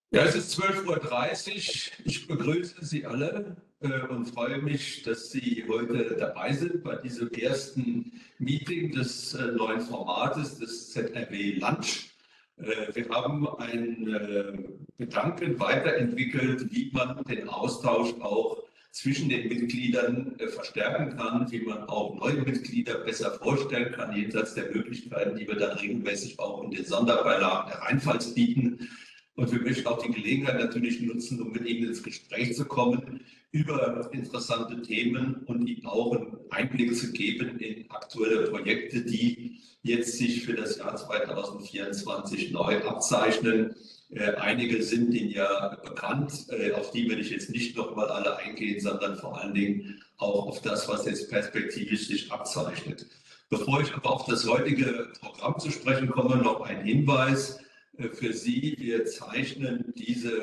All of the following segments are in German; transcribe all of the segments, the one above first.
Ja, es ist 12:30 Uhr. Ich begrüße Sie alle und freue mich, dass Sie heute dabei sind bei diesem ersten Meeting des neuen Formates des ZRW Lunch. Wir haben einen Gedanken weiterentwickelt, wie man den Austausch auch zwischen den Mitgliedern verstärken kann, wie man auch neue Mitglieder besser vorstellen kann, jenseits der Möglichkeiten, die wir dann regelmäßig auch in den Sonderbeilagen der Rheinpfalz bieten. Und wir möchten auch die Gelegenheit natürlich nutzen, um mit Ihnen ins Gespräch zu kommen über interessante Themen und Ihnen auch einen Einblick zu geben in aktuelle Projekte, die jetzt sich für das Jahr 2024 neu abzeichnen. Einige sind Ihnen ja bekannt, auf die will ich jetzt nicht nochmal alle eingehen, sondern vor allen Dingen auch auf das, was jetzt perspektivisch sich abzeichnet. Bevor ich aber auf das heutige Programm zu sprechen komme, noch ein Hinweis für Sie. Wir zeichnen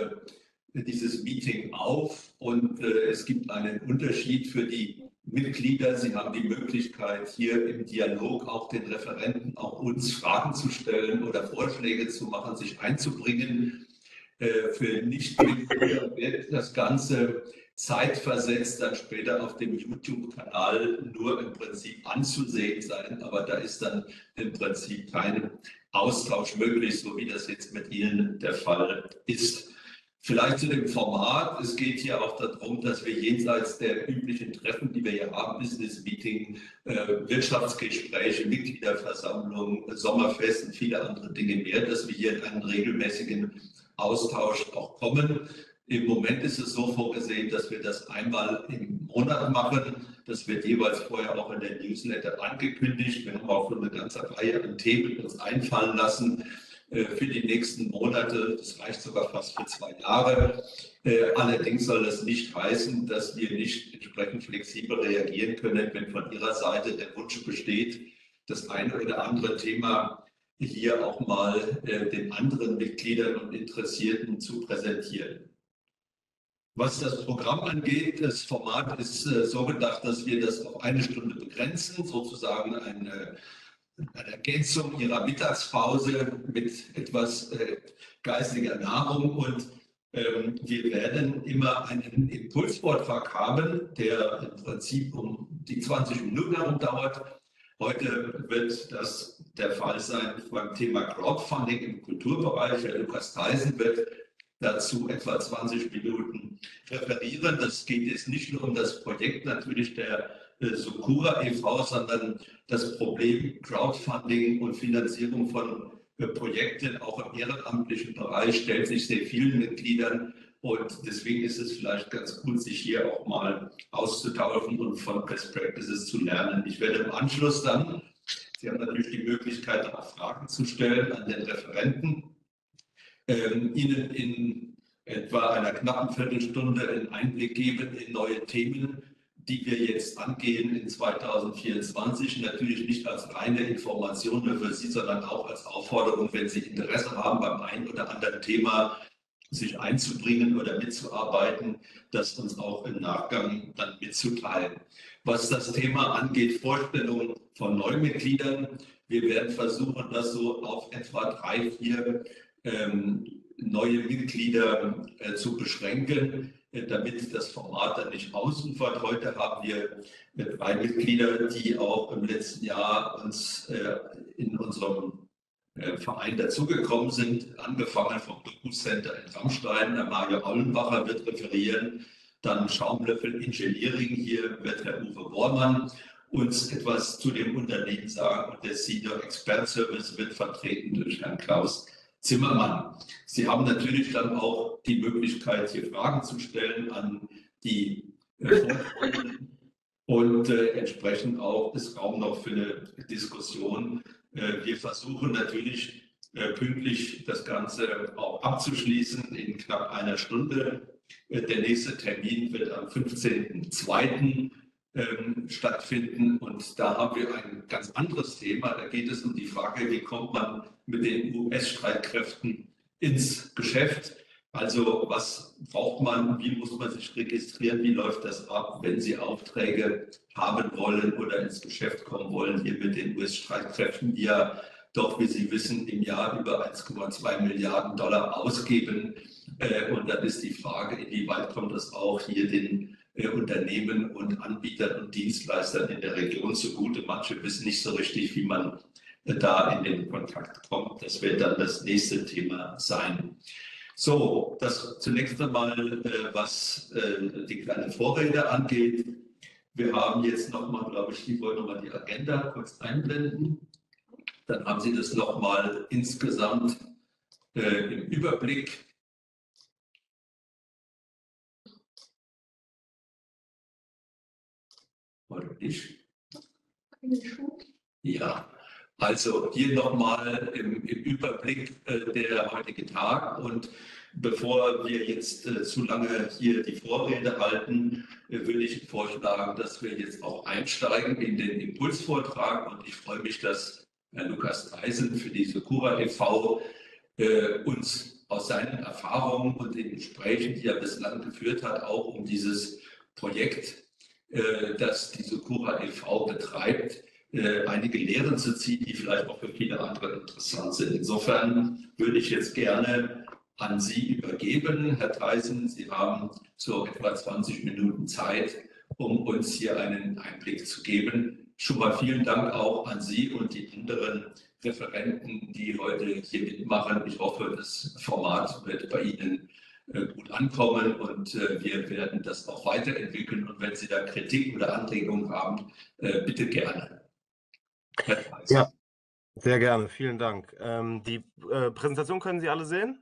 dieses Meeting auf und es gibt einen Unterschied für die Mitglieder. Sie haben die Möglichkeit, hier im Dialog auch den Referenten, auch uns Fragen zu stellen oder Vorschläge zu machen, sich einzubringen. Für Nichtmitglieder wird das Ganze zeitversetzt dann später auf dem YouTube-Kanal nur im Prinzip anzusehen sein, aber da ist dann im Prinzip kein Austausch möglich, so wie das jetzt mit Ihnen der Fall ist. Vielleicht zu dem Format. Es geht hier auch darum, dass wir jenseits der üblichen Treffen, die wir hier haben, Business Meeting, Wirtschaftsgespräche, Mitgliederversammlungen, Sommerfest und viele andere Dinge mehr, dass wir hier in einen regelmäßigen Austausch auch kommen. Im Moment ist es so vorgesehen, dass wir das einmal im Monat machen. Das wird jeweils vorher auch in der Newsletter angekündigt. Wir haben auch schon eine ganze Reihe an Themen uns einfallen lassen für die nächsten Monate. Das reicht sogar fast für 2 Jahre. Allerdings soll das nicht heißen, dass wir nicht entsprechend flexibel reagieren können, wenn von Ihrer Seite der Wunsch besteht, das eine oder andere Thema hier auch mal den anderen Mitgliedern und Interessierten zu präsentieren. Was das Programm angeht, das Format ist so gedacht, dass wir das auf 1 Stunde begrenzen, sozusagen eine Ergänzung Ihrer Mittagspause mit etwas geistiger Nahrung. Und wir werden immer einen Impulsvortrag haben, der im Prinzip um die 20 Minuten herum dauert. Heute wird das der Fall sein beim Thema Crowdfunding im Kulturbereich. Herr Lukas Theisen wird dazu etwa 20 Minuten referieren. Das geht jetzt nicht nur um das Projekt natürlich der Socura e.V., sondern das Problem Crowdfunding und Finanzierung von Projekten auch im ehrenamtlichen Bereich stellt sich sehr vielen Mitgliedern. Und deswegen ist es vielleicht ganz gut, sich hier auch mal auszutauschen und von Best Practices zu lernen. Ich werde im Anschluss dann, Sie haben natürlich die Möglichkeit, auch Fragen zu stellen an den Referenten, Ihnen in etwa einer knappen Viertelstunde einen Einblick geben in neue Themen, die wir jetzt angehen in 2024. Natürlich nicht als reine Information für Sie, sondern auch als Aufforderung, wenn Sie Interesse haben, beim einen oder anderen Thema sich einzubringen oder mitzuarbeiten, das uns auch im Nachgang dann mitzuteilen. Was das Thema angeht, Vorstellungen von Neumitgliedern. Wir werden versuchen, das so auf etwa 3, 4 neue Mitglieder zu beschränken, damit das Format dann nicht ausufert. Heute haben wir 3 Mitglieder, die auch im letzten Jahr uns in unserem Verein dazugekommen sind, angefangen vom Doku-Center in Rammstein. Mario Aulenbacher wird referieren, dann Schaumlöffel Engineering, hier wird Herr Uwe Bormann uns etwas zu dem Unternehmen sagen und der Senior Expert Service wird vertreten durch Herrn Klaus Zimmermann. Sie haben natürlich dann auch die Möglichkeit, hier Fragen zu stellen an die Vortragenden und entsprechend auch ist Raum noch für eine Diskussion. Wir versuchen natürlich pünktlich das Ganze auch abzuschließen in knapp 1 Stunde. Der nächste Termin wird am 15.02. Stattfinden und da haben wir ein ganz anderes Thema. Da geht es um die Frage, wie kommt man mit den US-Streitkräften ins Geschäft? Also was braucht man, wie muss man sich registrieren, wie läuft das ab, wenn Sie Aufträge haben wollen oder ins Geschäft kommen wollen, hier mit den US-Streitkräften, die ja doch, wie Sie wissen, im Jahr über 1,2 Milliarden Dollar ausgeben Und dann ist die Frage, inwieweit kommt das auch hier den Unternehmen und Anbietern und Dienstleistern in der Region zugute. Manche wissen nicht so richtig, wie man da in den Kontakt kommt. Das wird dann das nächste Thema sein. So, das zunächst einmal, was die kleine Vorrede angeht. Wir haben jetzt nochmal, glaube ich, ich wollte nochmal die Agenda kurz einblenden. Dann haben Sie das nochmal insgesamt im Überblick. Oder nicht? Ja, also hier nochmal im Überblick der heutige Tag. Und bevor wir jetzt zu lange hier die Vorrede halten, würde ich vorschlagen, dass wir jetzt auch einsteigen in den Impulsvortrag. Und ich freue mich, dass Herr Lukas Theisen für die Socura e.V. Uns aus seinen Erfahrungen und den Gesprächen, die er bislang geführt hat, auch um dieses Projekt, das die Socura e.V. betreibt, einige Lehren zu ziehen, die vielleicht auch für viele andere interessant sind. Insofern würde ich jetzt gerne an Sie übergeben, Herr Theisen. Sie haben so etwa 20 Minuten Zeit, um uns hier einen Einblick zu geben. Schon mal vielen Dank auch an Sie und die anderen Referenten, die heute hier mitmachen. Ich hoffe, das Format wird bei Ihnen gut ankommen und wir werden das auch weiterentwickeln. Und wenn Sie da Kritik oder Anregungen haben, bitte gerne. Ja, sehr gerne. Vielen Dank. Die Präsentation können Sie alle sehen?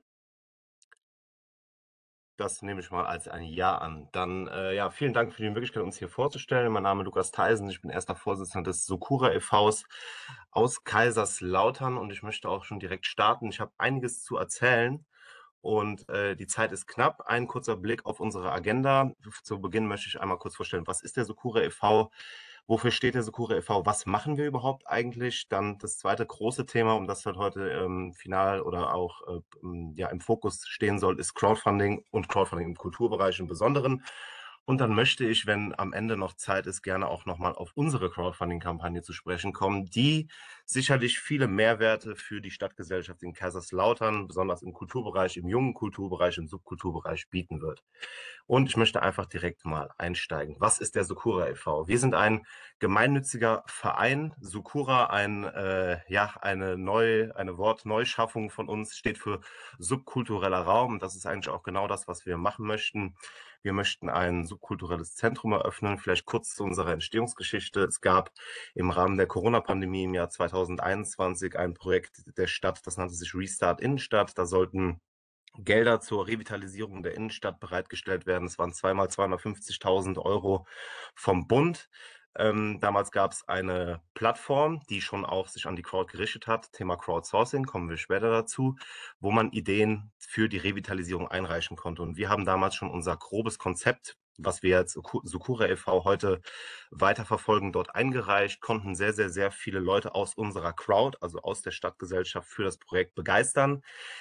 Das nehme ich mal als ein Ja an. Dann ja, vielen Dank für die Möglichkeit, uns hier vorzustellen. Mein Name ist Lukas Theisen. Ich bin erster Vorsitzender des Socura e.V.s aus Kaiserslautern und ich möchte auch schon direkt starten. Ich habe einiges zu erzählen und die Zeit ist knapp. Ein kurzer Blick auf unsere Agenda. Zu Beginn möchte ich einmal kurz vorstellen, was ist der Socura e.V.? Wofür steht der Socura e.V.? Was machen wir überhaupt eigentlich? Dann das zweite große Thema, um das halt heute final oder auch ja, im Fokus stehen soll, ist Crowdfunding und Crowdfunding im Kulturbereich im Besonderen. Und dann möchte ich, wenn am Ende noch Zeit ist, gerne auch nochmal auf unsere Crowdfunding-Kampagne zu sprechen kommen, die sicherlich viele Mehrwerte für die Stadtgesellschaft in Kaiserslautern, besonders im Kulturbereich, im jungen Kulturbereich, im Subkulturbereich bieten wird. Und ich möchte einfach direkt mal einsteigen. Was ist der Socura e.V.? Wir sind ein gemeinnütziger Verein. Socura, ja, eine Wortneuschaffung von uns, steht für subkultureller Raum. Das ist eigentlich auch genau das, was wir machen möchten. Wir möchten ein subkulturelles Zentrum eröffnen. Vielleicht kurz zu unserer Entstehungsgeschichte. Es gab im Rahmen der Corona-Pandemie im Jahr 2021 ein Projekt der Stadt, das nannte sich Restart Innenstadt. Da sollten Gelder zur Revitalisierung der Innenstadt bereitgestellt werden. Es waren zweimal 250.000 € vom Bund. Damals gab es eine Plattform, die schon auch sich an die Crowd gerichtet hat. Thema Crowdsourcing, kommen wir später dazu, wo man Ideen für die Revitalisierung einreichen konnte. Und wir haben damals schon unser grobes Konzept, was wir als Socura e.V. heute weiterverfolgen, dort eingereicht, konnten sehr, sehr, sehr viele Leute aus unserer Crowd, also aus der Stadtgesellschaft, für das Projekt begeistern.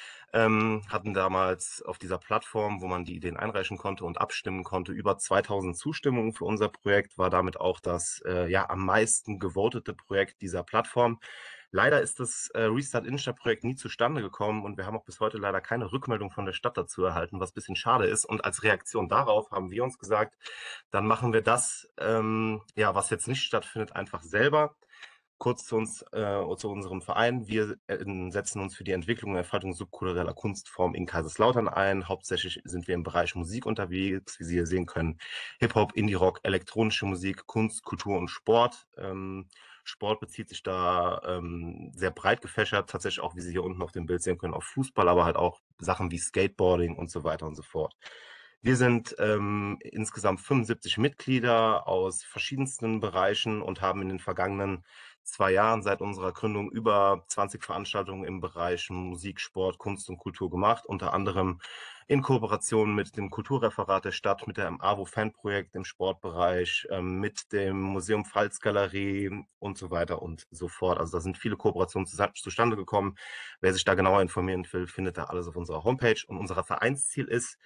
Hatten damals auf dieser Plattform, wo man die Ideen einreichen konnte und abstimmen konnte, über 2000 Zustimmungen für unser Projekt, war damit auch das ja, am meisten gevotete Projekt dieser Plattform. Leider ist das Restart Innenstadt-Projekt nie zustande gekommen und wir haben auch bis heute leider keine Rückmeldung von der Stadt dazu erhalten, was ein bisschen schade ist. Und als Reaktion darauf haben wir uns gesagt, dann machen wir das, ja, was jetzt nicht stattfindet, einfach selber. Kurz zu uns, zu unserem Verein. Wir setzen uns für die Entwicklung und Erhaltung subkultureller Kunstformen in Kaiserslautern ein. Hauptsächlich sind wir im Bereich Musik unterwegs, wie Sie hier sehen können. Hip-Hop, Indie-Rock, elektronische Musik, Kunst, Kultur und Sport. Sport bezieht sich da sehr breit gefächert, tatsächlich auch, wie Sie hier unten auf dem Bild sehen können, auf Fußball, aber halt auch Sachen wie Skateboarding und so weiter und so fort. Wir sind insgesamt 75 Mitglieder aus verschiedensten Bereichen und haben in den vergangenen 2 Jahren seit unserer Gründung über 20 Veranstaltungen im Bereich Musik, Sport, Kunst und Kultur gemacht, unter anderem in Kooperation mit dem Kulturreferat der Stadt, mit dem AWO-Fanprojekt im Sportbereich, mit dem Museum Pfalzgalerie und so weiter und so fort. Also da sind viele Kooperationen zustande gekommen. Wer sich da genauer informieren will, findet da alles auf unserer Homepage. Und unser Vereinsziel ist,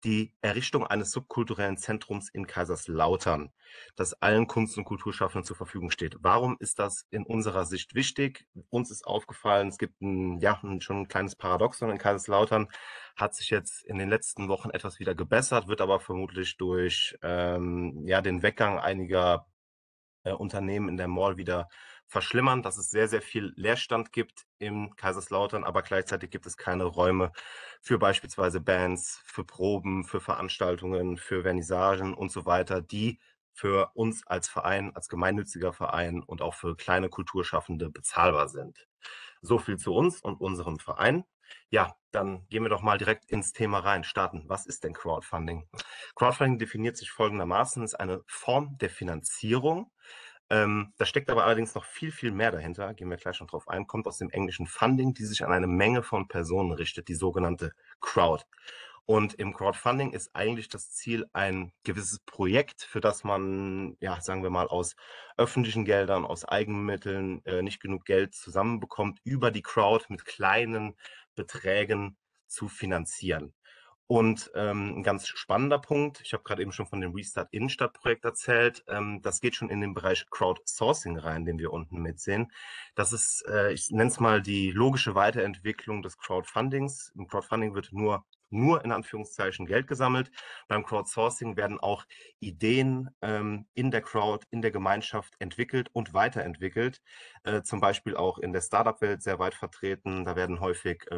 die Errichtung eines subkulturellen Zentrums in Kaiserslautern, das allen Kunst- und Kulturschaffenden zur Verfügung steht. Warum ist das in unserer Sicht wichtig? Uns ist aufgefallen, es gibt schon ein kleines Paradoxon in Kaiserslautern, hat sich jetzt in den letzten Wochen etwas wieder gebessert, wird aber vermutlich durch den Weggang einiger Unternehmen in der Mall wieder verschlimmern, dass es sehr, sehr viel Leerstand gibt in Kaiserslautern, aber gleichzeitig gibt es keine Räume für beispielsweise Bands, für Proben, für Veranstaltungen, für Vernissagen und so weiter, die für uns als Verein, als gemeinnütziger Verein und auch für kleine Kulturschaffende bezahlbar sind. So viel zu uns und unserem Verein. Ja, dann gehen wir doch mal direkt ins Thema rein, starten. Was ist denn Crowdfunding? Crowdfunding definiert sich folgendermaßen, ist eine Form der Finanzierung. Da steckt aber allerdings noch viel, viel mehr dahinter, gehen wir gleich noch drauf ein, kommt aus dem englischen Funding, die sich an eine Menge von Personen richtet, die sogenannte Crowd. Und im Crowdfunding ist eigentlich das Ziel, ein gewisses Projekt, für das man, ja, sagen wir mal, aus öffentlichen Geldern, aus Eigenmitteln nicht genug Geld zusammenbekommt, über die Crowd mit kleinen Beträgen zu finanzieren. Und ein ganz spannender Punkt, ich habe gerade eben schon von dem Restart Innenstadt-Projekt erzählt, das geht schon in den Bereich Crowdsourcing rein, den wir unten mitsehen. Das ist, ich nenne es mal die logische Weiterentwicklung des Crowdfundings. Im Crowdfunding wird nur in Anführungszeichen Geld gesammelt. Beim Crowdsourcing werden auch Ideen in der Crowd, in der Gemeinschaft entwickelt und weiterentwickelt. Zum Beispiel auch in der Startup-Welt sehr weit vertreten. Da werden häufig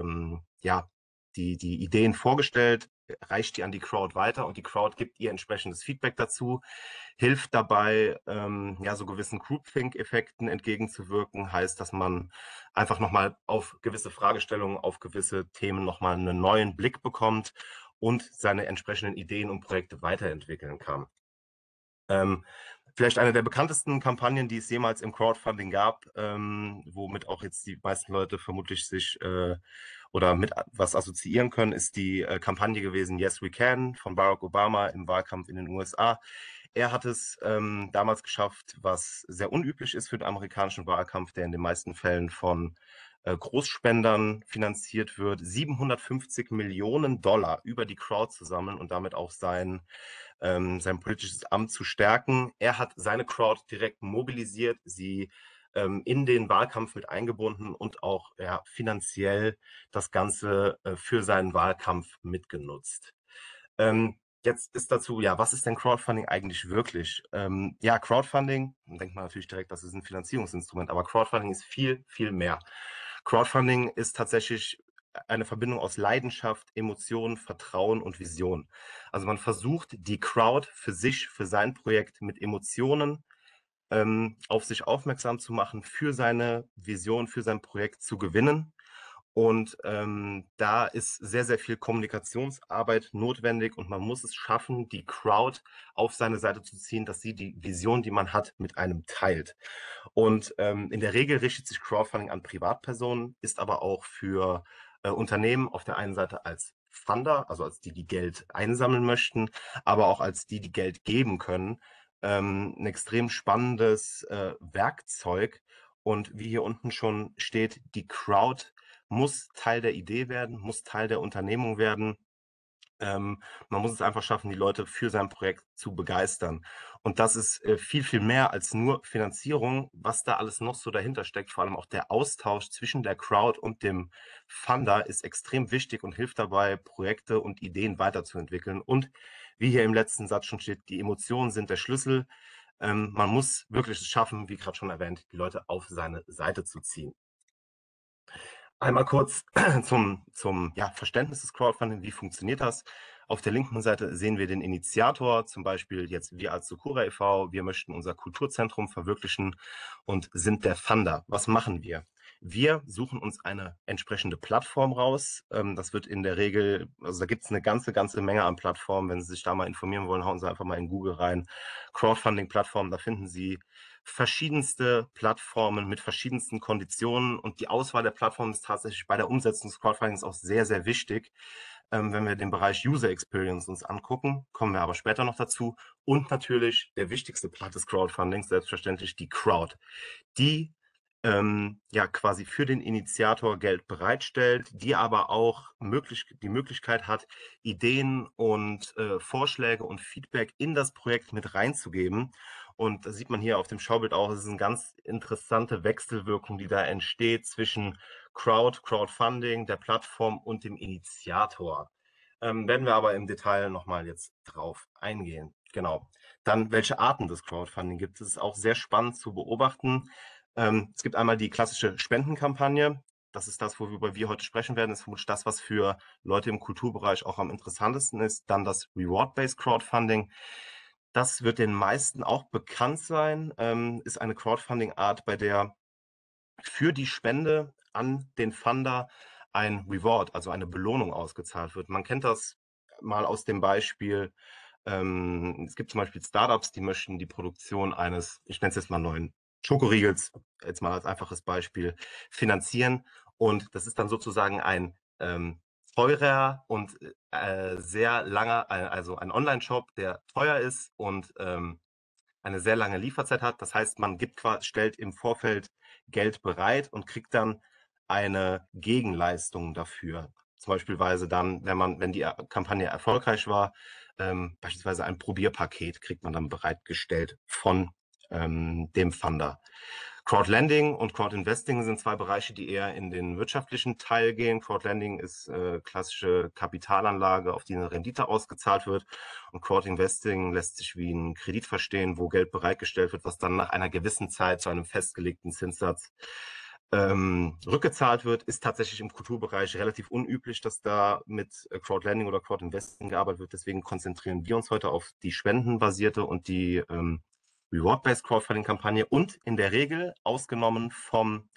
die Ideen vorgestellt, reicht die an die Crowd weiter und die Crowd gibt ihr entsprechendes Feedback dazu, hilft dabei, so gewissen Groupthink-Effekten entgegenzuwirken, heißt, dass man einfach nochmal auf gewisse Fragestellungen, auf gewisse Themen nochmal einen neuen Blick bekommt und seine entsprechenden Ideen und Projekte weiterentwickeln kann. Vielleicht eine der bekanntesten Kampagnen, die es jemals im Crowdfunding gab, womit auch jetzt die meisten Leute vermutlich sich oder mit was assoziieren können, ist die Kampagne gewesen Yes We Can von Barack Obama im Wahlkampf in den USA. Er hat es damals geschafft, was sehr unüblich ist für den amerikanischen Wahlkampf, der in den meisten Fällen von Großspendern finanziert wird, 750 Millionen Dollar über die Crowd zu sammeln und damit auch sein politisches Amt zu stärken. Er hat seine Crowd direkt mobilisiert, sie in den Wahlkampf mit eingebunden und auch finanziell das Ganze für seinen Wahlkampf mitgenutzt. Jetzt ist dazu, was ist denn Crowdfunding eigentlich wirklich? Crowdfunding, dann denkt man natürlich direkt, das ist ein Finanzierungsinstrument, aber Crowdfunding ist viel, viel mehr. Crowdfunding ist tatsächlich eine Verbindung aus Leidenschaft, Emotion, Vertrauen und Vision. Also man versucht, die Crowd für sich, für sein Projekt mit Emotionen auf sich aufmerksam zu machen, für seine Vision, für sein Projekt zu gewinnen. Und da ist sehr, sehr viel Kommunikationsarbeit notwendig und man muss es schaffen, die Crowd auf seine Seite zu ziehen, dass sie die Vision, die man hat, mit einem teilt. Und in der Regel richtet sich Crowdfunding an Privatpersonen, ist aber auch für Unternehmen auf der einen Seite als Funder, also als die, die Geld einsammeln möchten, aber auch als die, die Geld geben können, ein extrem spannendes Werkzeug. Und wie hier unten schon steht, die Crowd muss Teil der Idee werden, muss Teil der Unternehmung werden. Man muss es einfach schaffen, die Leute für sein Projekt zu begeistern. Und das ist viel, viel mehr als nur Finanzierung, was da alles noch so dahinter steckt. Vor allem auch der Austausch zwischen der Crowd und dem Funder ist extrem wichtig und hilft dabei, Projekte und Ideen weiterzuentwickeln. Und wie hier im letzten Satz schon steht, die Emotionen sind der Schlüssel. Man muss wirklich es schaffen, wie gerade schon erwähnt, die Leute auf seine Seite zu ziehen. Einmal kurz zum Verständnis des Crowdfunding. Wie funktioniert das? Auf der linken Seite sehen wir den Initiator, zum Beispiel jetzt wir als Sokura e.V. Wir möchten unser Kulturzentrum verwirklichen und sind der Funder. Was machen wir? Wir suchen uns eine entsprechende Plattform raus. Das wird in der Regel, also da gibt es eine ganze Menge an Plattformen. Wenn Sie sich da mal informieren wollen, hauen Sie einfach mal in Google rein. Crowdfunding-Plattformen, da finden Sie verschiedenste Plattformen mit verschiedensten Konditionen und die Auswahl der Plattformen ist tatsächlich bei der Umsetzung des Crowdfundings auch sehr, sehr wichtig. Wenn wir den Bereich User Experience uns angucken, kommen wir aber später noch dazu. Und natürlich der wichtigste Part des Crowdfundings, selbstverständlich die Crowd. Die ja quasi für den Initiator Geld bereitstellt, die aber auch die Möglichkeit hat, Ideen und Vorschläge und Feedback in das Projekt mit reinzugeben. Und das sieht man hier auf dem Schaubild auch, es ist eine ganz interessante Wechselwirkung, die da entsteht zwischen Crowdfunding, der Plattform und dem Initiator. Werden wir aber im Detail nochmal jetzt drauf eingehen. Genau. Dann, welche Arten des Crowdfunding gibt es? Ist auch sehr spannend zu beobachten. Es gibt einmal die klassische Spendenkampagne. Das ist das, worüber wir heute sprechen werden. Das ist vermutlich das, was für Leute im Kulturbereich auch am interessantesten ist. Dann das Reward-Based Crowdfunding. Das wird den meisten auch bekannt sein. Ist eine Crowdfunding-Art, bei der für die Spende an den Funder ein Reward, also eine Belohnung ausgezahlt wird. Man kennt das mal aus dem Beispiel, es gibt zum Beispiel Startups, die möchten die Produktion eines, ich nenne es jetzt mal neuen Schokoriegels, jetzt mal als einfaches Beispiel, finanzieren. Und das ist dann sozusagen ein teurer und sehr langer, also ein Online-Shop, der teuer ist und eine sehr lange Lieferzeit hat. Das heißt, man stellt im Vorfeld Geld bereit und kriegt dann eine Gegenleistung dafür. Zum Beispiel dann, wenn die Kampagne erfolgreich war, beispielsweise ein Probierpaket kriegt man dann bereitgestellt von dem Funder. Crowdlending und Crowdinvesting sind zwei Bereiche, die eher in den wirtschaftlichen Teil gehen. Crowdlending ist klassische Kapitalanlage, auf die eine Rendite ausgezahlt wird. Und Crowdinvesting lässt sich wie ein Kredit verstehen, wo Geld bereitgestellt wird, was dann nach einer gewissen Zeit zu einem festgelegten Zinssatz rückgezahlt wird. Ist tatsächlich im Kulturbereich relativ unüblich, dass da mit Crowdlending oder Crowdinvesting gearbeitet wird. Deswegen konzentrieren wir uns heute auf die spendenbasierte und die Reward-Based Crowdfunding-Kampagne und in der Regel, ausgenommen von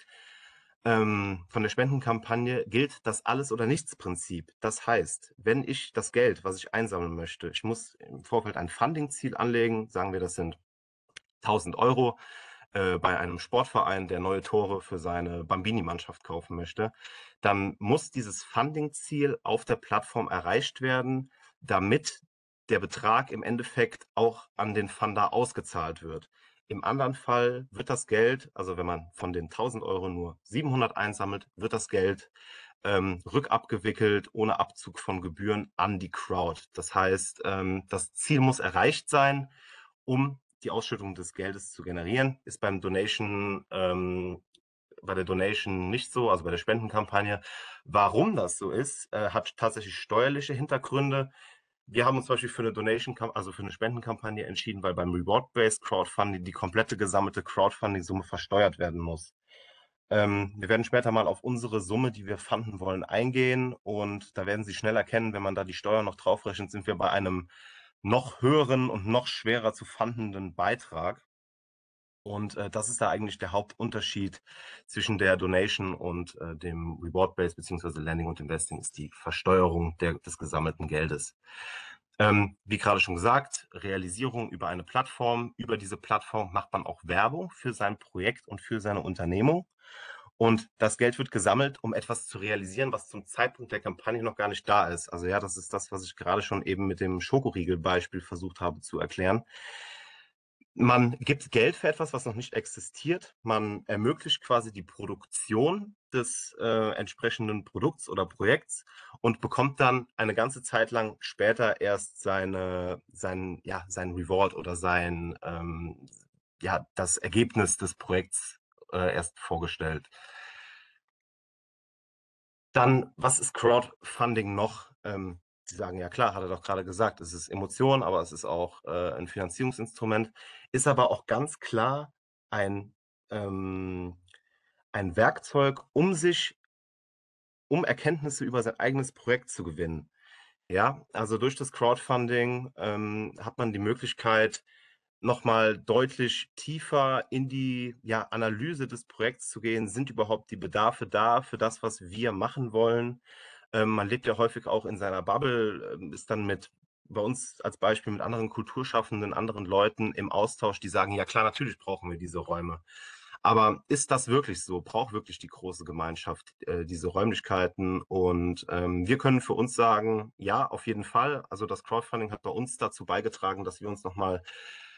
der Spendenkampagne, gilt das Alles-oder-Nichts-Prinzip. Das heißt, wenn ich das Geld, was ich einsammeln möchte, ich muss im Vorfeld ein Funding-Ziel anlegen, sagen wir, das sind 1.000 Euro, bei einem Sportverein, der neue Tore für seine Bambini-Mannschaft kaufen möchte, dann muss dieses Funding-Ziel auf der Plattform erreicht werden, damit der Betrag im Endeffekt auch an den Funder ausgezahlt wird. Im anderen Fall wird das Geld, also wenn man von den 1.000 Euro nur 700 einsammelt, wird das Geld rückabgewickelt ohne Abzug von Gebühren an die Crowd. Das heißt, das Ziel muss erreicht sein, um die Ausschüttung des Geldes zu generieren. Ist bei der Donation nicht so, also bei der Spendenkampagne. Warum das so ist, hat tatsächlich steuerliche Hintergründe. Wir haben uns zum Beispiel für eine also für eine Spendenkampagne entschieden, weil beim Reward-Based Crowdfunding die komplette gesammelte Crowdfunding-Summe versteuert werden muss. Wir werden später mal auf unsere Summe, die wir funden wollen, eingehen und da werden Sie schnell erkennen, wenn man da die Steuer noch draufrechnet, sind wir bei einem noch höheren und noch schwerer zu fundenden Beitrag. Und das ist da eigentlich der Hauptunterschied zwischen der Donation und dem Reward-Based bzw. Lending und Investing, ist die Versteuerung des gesammelten Geldes. Wie gerade schon gesagt, Realisierung über eine Plattform. Über diese Plattform macht man auch Werbung für sein Projekt und für seine Unternehmung. Und das Geld wird gesammelt, um etwas zu realisieren, was zum Zeitpunkt der Kampagne noch gar nicht da ist. Also ja, das ist das, was ich gerade schon eben mit dem Schokoriegel-Beispiel versucht habe zu erklären. Man gibt Geld für etwas, was noch nicht existiert. Man ermöglicht quasi die Produktion des entsprechenden Produkts oder Projekts und bekommt dann eine ganze Zeit lang später erst sein Reward oder das Ergebnis des Projekts erst vorgestellt. Dann, was ist Crowdfunding noch? Sie sagen, ja klar, hat er doch gerade gesagt, es ist Emotion, aber es ist auch ein Finanzierungsinstrument, ist aber auch ganz klar ein, ein Werkzeug, um Erkenntnisse über sein eigenes Projekt zu gewinnen. Ja, also durch das Crowdfunding hat man die Möglichkeit, nochmal deutlich tiefer in die Analyse des Projekts zu gehen. Sind überhaupt die Bedarfe da für das, was wir machen wollen? Man lebt ja häufig auch in seiner Bubble, ist dann bei uns als Beispiel mit anderen Kulturschaffenden, anderen Leuten im Austausch, die sagen, ja klar, natürlich brauchen wir diese Räume. Aber ist das wirklich so? Braucht wirklich die große Gemeinschaft diese Räumlichkeiten? Und wir können für uns sagen, ja, auf jeden Fall. Also das Crowdfunding hat bei uns dazu beigetragen, dass wir uns nochmal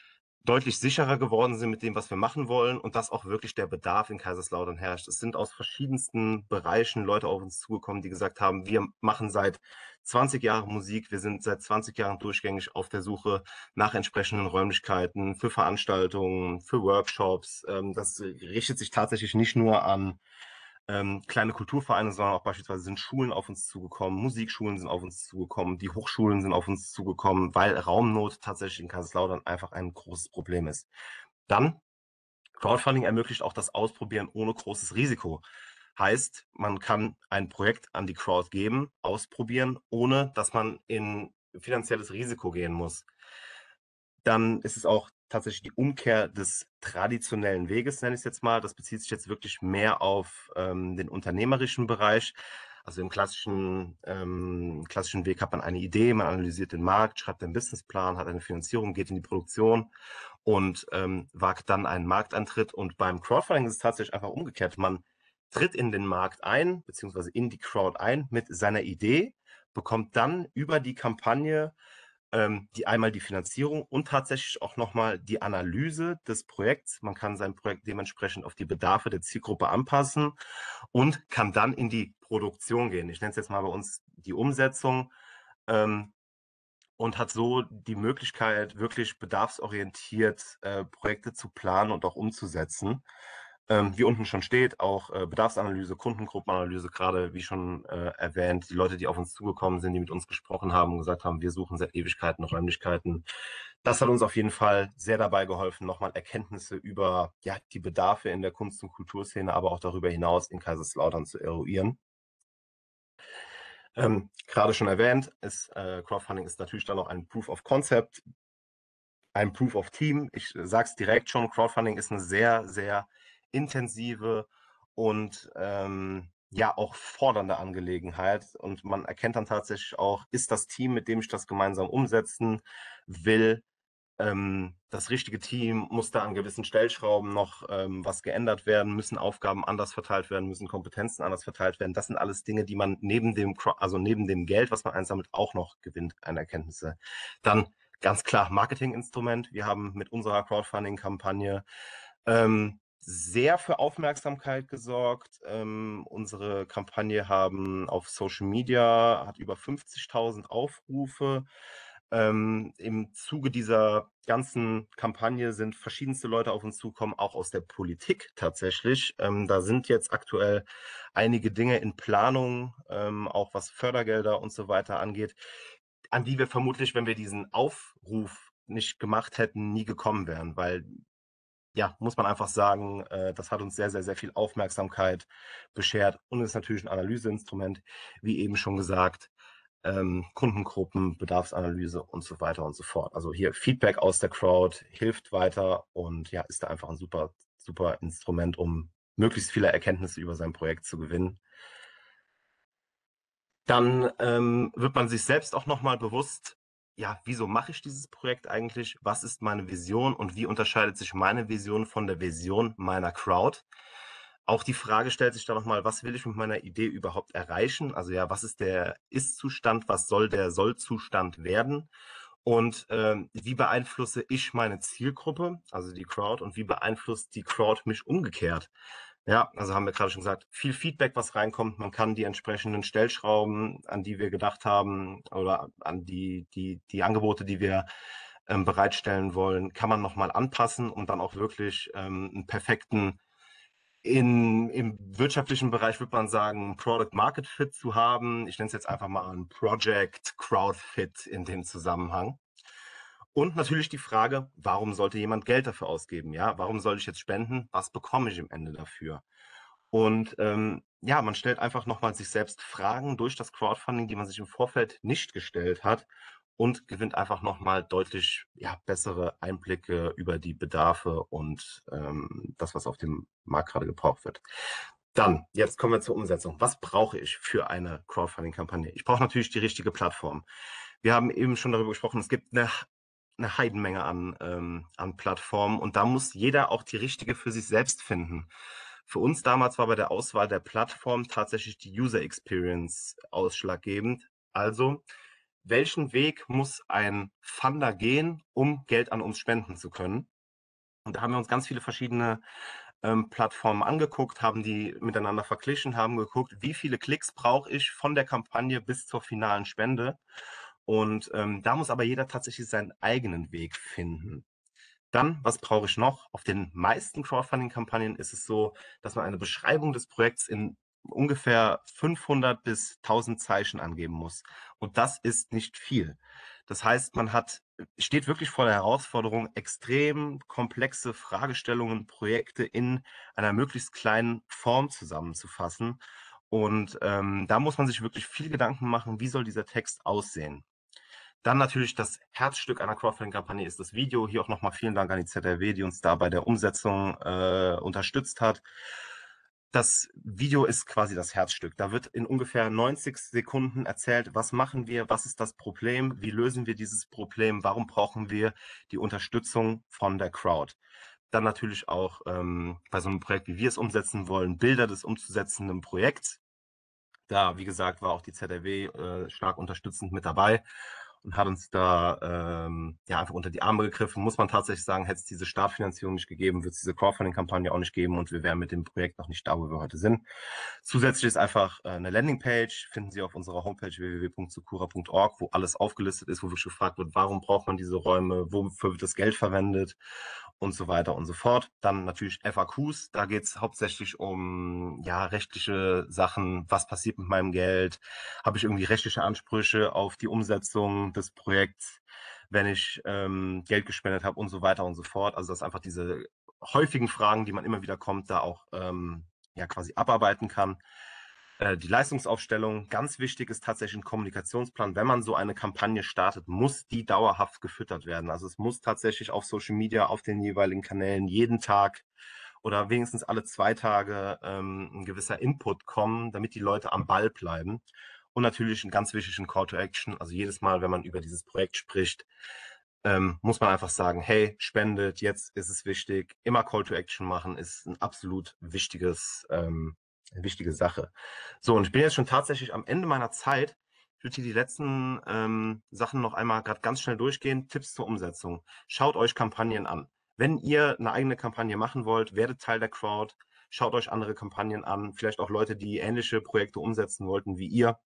deutlich sicherer geworden sind mit dem, was wir machen wollen und dass auch wirklich der Bedarf in Kaiserslautern herrscht. Es sind aus verschiedensten Bereichen Leute auf uns zugekommen, die gesagt haben, wir machen seit 20 Jahren Musik, wir sind seit 20 Jahren durchgängig auf der Suche nach entsprechenden Räumlichkeiten für Veranstaltungen, für Workshops. Das richtet sich tatsächlich nicht nur an kleine Kulturvereine, sondern auch beispielsweise sind Schulen auf uns zugekommen, Musikschulen sind auf uns zugekommen, die Hochschulen sind auf uns zugekommen, weil Raumnot tatsächlich in Kaiserslautern einfach ein großes Problem ist. Dann, Crowdfunding ermöglicht auch das Ausprobieren ohne großes Risiko. Heißt, man kann ein Projekt an die Crowd geben, ausprobieren, ohne dass man in finanzielles Risiko gehen muss. Dann ist es auch tatsächlich die Umkehr des traditionellen Weges, nenne ich es jetzt mal. Das bezieht sich jetzt wirklich mehr auf den unternehmerischen Bereich. Also im klassischen Weg hat man eine Idee, man analysiert den Markt, schreibt einen Businessplan, hat eine Finanzierung, geht in die Produktion und wagt dann einen Markteintritt. Und beim Crowdfunding ist es tatsächlich einfach umgekehrt. Man tritt in den Markt ein, beziehungsweise in die Crowd ein mit seiner Idee, bekommt dann über die Kampagne die einmal die Finanzierung und tatsächlich auch nochmal die Analyse des Projekts. Man kann sein Projekt dementsprechend auf die Bedarfe der Zielgruppe anpassen und kann dann in die Produktion gehen. Ich nenne es jetzt mal bei uns die Umsetzung und hat so die Möglichkeit, wirklich bedarfsorientiert Projekte zu planen und auch umzusetzen. Wie unten schon steht, auch Bedarfsanalyse, Kundengruppenanalyse, gerade wie schon erwähnt, die Leute, die auf uns zugekommen sind, die mit uns gesprochen haben und gesagt haben, wir suchen seit Ewigkeiten Räumlichkeiten. Das hat uns auf jeden Fall sehr dabei geholfen, nochmal Erkenntnisse über die Bedarfe in der Kunst- und Kulturszene, aber auch darüber hinaus in Kaiserslautern zu eruieren. Gerade schon erwähnt, Crowdfunding ist natürlich dann noch ein Proof of Concept, ein Proof of Team. Ich sage es direkt schon, Crowdfunding ist eine sehr, sehr intensive und auch fordernde Angelegenheit. Und man erkennt dann tatsächlich auch, ist das Team, mit dem ich das gemeinsam umsetzen will, das richtige Team, muss da an gewissen Stellschrauben noch was geändert werden, müssen Aufgaben anders verteilt werden, müssen Kompetenzen anders verteilt werden. Das sind alles Dinge, die man neben dem Geld, was man einsammelt, auch noch gewinnt an Erkenntnisse. Dann ganz klar Marketinginstrument. Wir haben mit unserer Crowdfunding-Kampagne sehr für Aufmerksamkeit gesorgt. Unsere Kampagne auf Social Media hat über 50.000 Aufrufe. Im Zuge dieser ganzen Kampagne sind verschiedenste Leute auf uns zugekommen, auch aus der Politik tatsächlich. Da sind jetzt aktuell einige Dinge in Planung, auch was Fördergelder und so weiter angeht, an die wir vermutlich, wenn wir diesen Aufruf nicht gemacht hätten, nie gekommen wären, weil muss man einfach sagen, das hat uns sehr, sehr, sehr viel Aufmerksamkeit beschert und ist natürlich ein Analyseinstrument, wie eben schon gesagt, Kundengruppen, Bedarfsanalyse und so weiter und so fort. Also hier Feedback aus der Crowd hilft weiter und ist da einfach ein super, super Instrument, um möglichst viele Erkenntnisse über sein Projekt zu gewinnen. Dann wird man sich selbst auch nochmal bewusst, wieso mache ich dieses Projekt eigentlich? Was ist meine Vision und wie unterscheidet sich meine Vision von der Vision meiner Crowd? Auch die Frage stellt sich da nochmal, was will ich mit meiner Idee überhaupt erreichen? Also was ist der Ist-Zustand? Was soll der Soll-Zustand werden? Und wie beeinflusse ich meine Zielgruppe, also die Crowd, und wie beeinflusst die Crowd mich umgekehrt? Ja, also haben wir gerade schon gesagt, viel Feedback, was reinkommt. Man kann die entsprechenden Stellschrauben, an die wir gedacht haben, oder an die Angebote, die wir bereitstellen wollen, kann man nochmal anpassen und dann auch wirklich einen perfekten, im wirtschaftlichen Bereich würde man sagen, Product Market Fit zu haben. Ich nenne es jetzt einfach mal ein Project Crowd Fit in dem Zusammenhang. Und natürlich die Frage, warum sollte jemand Geld dafür ausgeben? Ja, warum soll ich jetzt spenden? Was bekomme ich am Ende dafür? Und man stellt einfach nochmal sich selbst Fragen durch das Crowdfunding, die man sich im Vorfeld nicht gestellt hat und gewinnt einfach nochmal deutlich bessere Einblicke über die Bedarfe und das, was auf dem Markt gerade gebraucht wird. Dann, jetzt kommen wir zur Umsetzung. Was brauche ich für eine Crowdfunding-Kampagne? Ich brauche natürlich die richtige Plattform. Wir haben eben schon darüber gesprochen, es gibt eine Heidenmenge an Plattformen und da muss jeder auch die richtige für sich selbst finden. Für uns damals war bei der Auswahl der Plattform tatsächlich die User Experience ausschlaggebend. Also, welchen Weg muss ein Funder gehen, um Geld an uns spenden zu können? Und da haben wir uns ganz viele verschiedene Plattformen angeguckt, haben die miteinander verglichen, haben geguckt, wie viele Klicks brauche ich von der Kampagne bis zur finalen Spende. Und da muss aber jeder tatsächlich seinen eigenen Weg finden. Dann, was brauche ich noch? Auf den meisten Crowdfunding-Kampagnen ist es so, dass man eine Beschreibung des Projekts in ungefähr 500 bis 1000 Zeichen angeben muss. Und das ist nicht viel. Das heißt, steht wirklich vor der Herausforderung, extrem komplexe Fragestellungen, Projekte in einer möglichst kleinen Form zusammenzufassen. Und da muss man sich wirklich viel Gedanken machen, wie soll dieser Text aussehen. Dann natürlich das Herzstück einer Crowdfunding-Kampagne ist das Video. Hier auch nochmal vielen Dank an die ZRW, die uns da bei der Umsetzung unterstützt hat. Das Video ist quasi das Herzstück. Da wird in ungefähr 90 Sekunden erzählt, was machen wir, was ist das Problem, wie lösen wir dieses Problem, warum brauchen wir die Unterstützung von der Crowd. Dann natürlich auch bei so einem Projekt, wie wir es umsetzen wollen, Bilder des umzusetzenden Projekts. Da, wie gesagt, war auch die ZRW stark unterstützend mit dabei und hat uns da ja einfach unter die Arme gegriffen. Muss man tatsächlich sagen, hätte es diese Startfinanzierung nicht gegeben, wird es diese Crowdfunding-Kampagne auch nicht geben und wir wären mit dem Projekt noch nicht da, wo wir heute sind. Zusätzlich ist einfach eine Landingpage, finden Sie auf unserer Homepage www.sukura.org, wo alles aufgelistet ist, wo wirklich gefragt wird, warum braucht man diese Räume, wofür wird das Geld verwendet und so weiter und so fort. Dann natürlich FAQs, da geht es hauptsächlich um ja, rechtliche Sachen, was passiert mit meinem Geld, habe ich irgendwie rechtliche Ansprüche auf die Umsetzung des Projekts, wenn ich Geld gespendet habe und so weiter und so fort. Also dass einfach diese häufigen Fragen, die man immer wieder kommt, da auch ja quasi abarbeiten kann. Die Leistungsaufstellung, ganz wichtig ist tatsächlich ein Kommunikationsplan. Wenn man so eine Kampagne startet, muss die dauerhaft gefüttert werden. Also es muss tatsächlich auf Social Media, auf den jeweiligen Kanälen jeden Tag oder wenigstens alle 2 Tage ein gewisser Input kommen, damit die Leute am Ball bleiben. Und natürlich einen ganz wichtigen Call to Action. Also jedes Mal, wenn man über dieses Projekt spricht, muss man einfach sagen, hey, spendet, jetzt ist es wichtig. Immer Call to Action machen ist ein absolut wichtige Sache. So, und ich bin jetzt schon tatsächlich am Ende meiner Zeit. Ich würde hier die letzten Sachen noch einmal gerade ganz schnell durchgehen. Tipps zur Umsetzung. Schaut euch Kampagnen an. Wenn ihr eine eigene Kampagne machen wollt, werdet Teil der Crowd. Schaut euch andere Kampagnen an. Vielleicht auch Leute, die ähnliche Projekte umsetzen wollten wie ihr.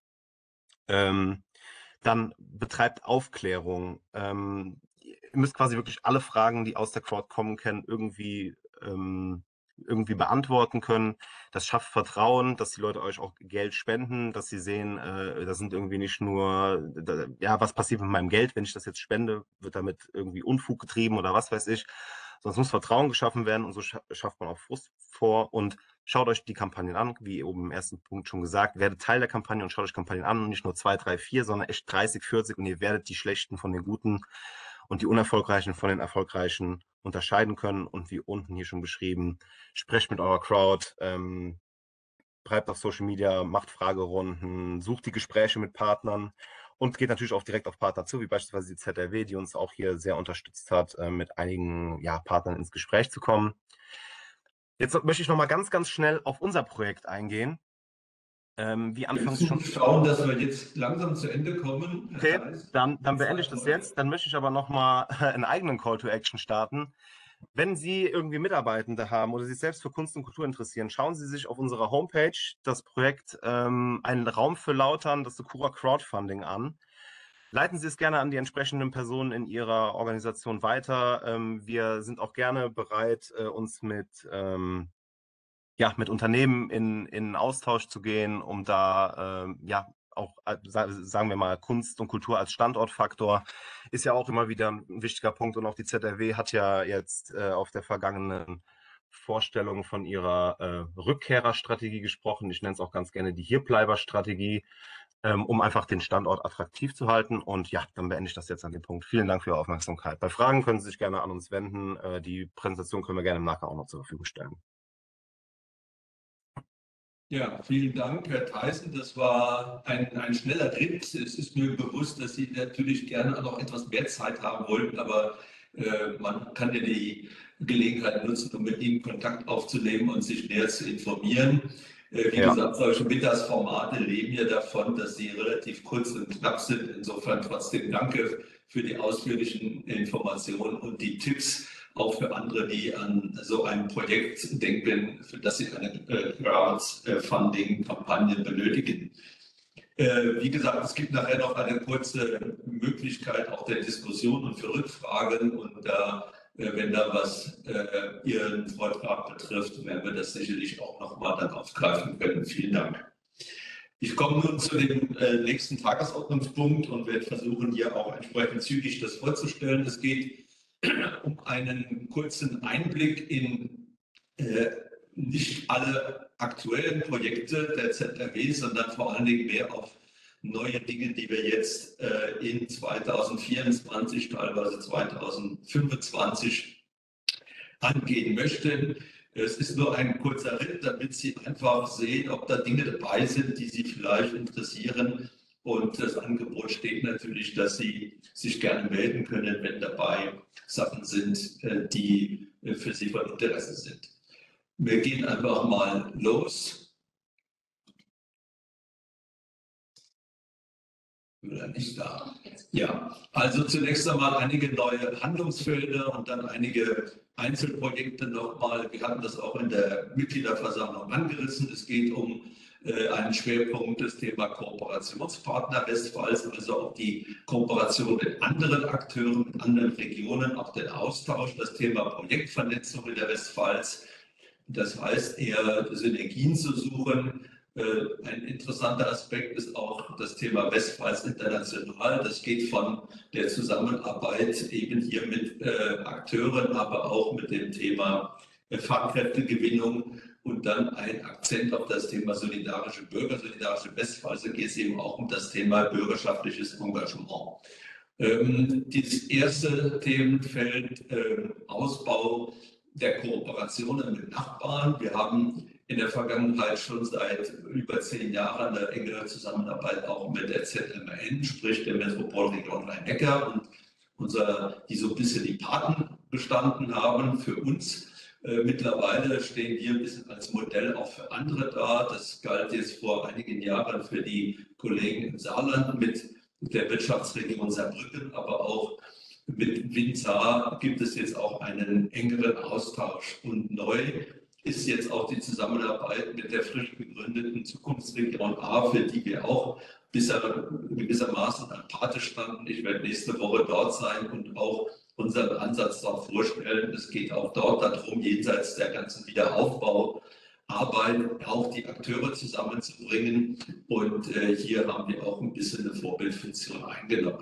Dann betreibt Aufklärung. Ihr müsst quasi wirklich alle Fragen, die aus der Crowd kommen können, irgendwie beantworten können. Das schafft Vertrauen, dass die Leute euch auch Geld spenden, dass sie sehen, da sind irgendwie nicht nur, ja, was passiert mit meinem Geld, wenn ich das jetzt spende, wird damit irgendwie Unfug getrieben oder was weiß ich. Sonst muss Vertrauen geschaffen werden und so schafft man auch Frust vor. Und schaut euch die Kampagnen an, wie oben im ersten Punkt schon gesagt, werdet Teil der Kampagne und schaut euch Kampagnen an und nicht nur 2, 3, 4, sondern echt 30, 40 und ihr werdet die schlechten von den guten und die unerfolgreichen von den erfolgreichen unterscheiden können. Und wie unten hier schon beschrieben, sprecht mit eurer Crowd, bleibt auf Social Media, macht Fragerunden, sucht die Gespräche mit Partnern und geht natürlich auch direkt auf Partner zu, wie beispielsweise die ZRW, die uns auch hier sehr unterstützt hat, mit einigen ja, Partnern ins Gespräch zu kommen. Jetzt möchte ich noch mal ganz, ganz schnell auf unser Projekt eingehen. Wie anfangs schon. Schauen, dass wir jetzt langsam zu Ende kommen. Okay, dann beende ich das jetzt. Dann möchte ich aber noch mal einen eigenen Call to Action starten. Wenn Sie irgendwie Mitarbeitende haben oder sich selbst für Kunst und Kultur interessieren, schauen Sie sich auf unserer Homepage das Projekt Einen Raum für Lautern, das Sukura Crowdfunding an. Leiten Sie es gerne an die entsprechenden Personen in Ihrer Organisation weiter. Wir sind auch gerne bereit, uns mit Unternehmen in Austausch zu gehen, um da ja auch, sagen wir mal, Kunst und Kultur als Standortfaktor ist ja auch immer wieder ein wichtiger Punkt. Und auch die ZRW hat ja jetzt auf der vergangenen Vorstellung von ihrer Rückkehrerstrategie gesprochen. Ich nenne es auch ganz gerne die Hierbleiberstrategie, um einfach den Standort attraktiv zu halten. Und ja, dann beende ich das jetzt an dem Punkt. Vielen Dank für Ihre Aufmerksamkeit. Bei Fragen können Sie sich gerne an uns wenden. Die Präsentation können wir gerne im Nachgang auch noch zur Verfügung stellen. Ja, vielen Dank, Herr Theissen. Das war ein schneller Ritt. Es ist mir bewusst, dass Sie natürlich gerne noch etwas mehr Zeit haben wollten, aber man kann ja die Gelegenheit nutzen, um mit Ihnen Kontakt aufzunehmen und sich näher zu informieren. Wie gesagt, solche Mittagsformate leben ja davon, dass sie relativ kurz und knapp sind. Insofern trotzdem danke für die ausführlichen Informationen und die Tipps auch für andere, die an so ein Projekt denken, für das sie eine Crowdfunding-Kampagne benötigen. Wie gesagt, es gibt nachher noch eine kurze Möglichkeit auch der Diskussion und für Rückfragen. Und wenn da was Ihren Vortrag betrifft, werden wir das sicherlich auch nochmal dann aufgreifen können. Vielen Dank. Ich komme nun zu dem nächsten Tagesordnungspunkt und werde versuchen, hier auch entsprechend zügig das vorzustellen. Es geht um einen kurzen Einblick in nicht alle aktuellen Projekte der ZRW, sondern vor allen Dingen mehr auf neue Dinge, die wir jetzt in 2024, teilweise 2025 angehen möchten. Es ist nur ein kurzer Ritt, damit Sie einfach sehen, ob da Dinge dabei sind, die Sie vielleicht interessieren. Und das Angebot steht natürlich, dass Sie sich gerne melden können, wenn dabei Sachen sind, die für Sie von Interesse sind. Wir gehen einfach mal los. Oder nicht da? Ja, also zunächst einmal einige neue Handlungsfelder und dann einige Einzelprojekte nochmal. Wir hatten das auch in der Mitgliederversammlung angerissen. Es geht um einen Schwerpunkt, das Thema Kooperationspartner Westpfalz, also auch die Kooperation mit anderen Akteuren, mit anderen Regionen, auch den Austausch, das Thema Projektvernetzung in der Westpfalz. Das heißt, eher Synergien zu suchen. Ein interessanter Aspekt ist auch das Thema Westpfalz international. Das geht von der Zusammenarbeit eben hier mit Akteuren, aber auch mit dem Thema Fachkräftegewinnung und dann ein Akzent auf das Thema solidarische Bürger, solidarische Westpfalz. Da geht es eben auch um das Thema bürgerschaftliches Engagement. Das erste Themenfeld Ausbau der Kooperationen mit Nachbarn. Wir haben in der Vergangenheit schon seit über 10 Jahren eine engere Zusammenarbeit auch mit der ZMRN, sprich der Metropolregion Rhein-Neckar und die so ein bisschen die Paten bestanden haben für uns. Mittlerweile stehen wir ein bisschen als Modell auch für andere da. Das galt jetzt vor einigen Jahren für die Kollegen im Saarland mit der Wirtschaftsregion Saarbrücken, aber auch mit Winzar gibt es jetzt auch einen engeren Austausch. Und neu ist jetzt auch die Zusammenarbeit mit der frisch gegründeten Zukunftsregion A, für die wir auch gewissermaßen an Pate standen. Ich werde nächste Woche dort sein und auch unseren Ansatz dort vorstellen. Es geht auch dort darum, jenseits der ganzen Wiederaufbauarbeit auch die Akteure zusammenzubringen. Und hier haben wir auch ein bisschen eine Vorbildfunktion eingenommen.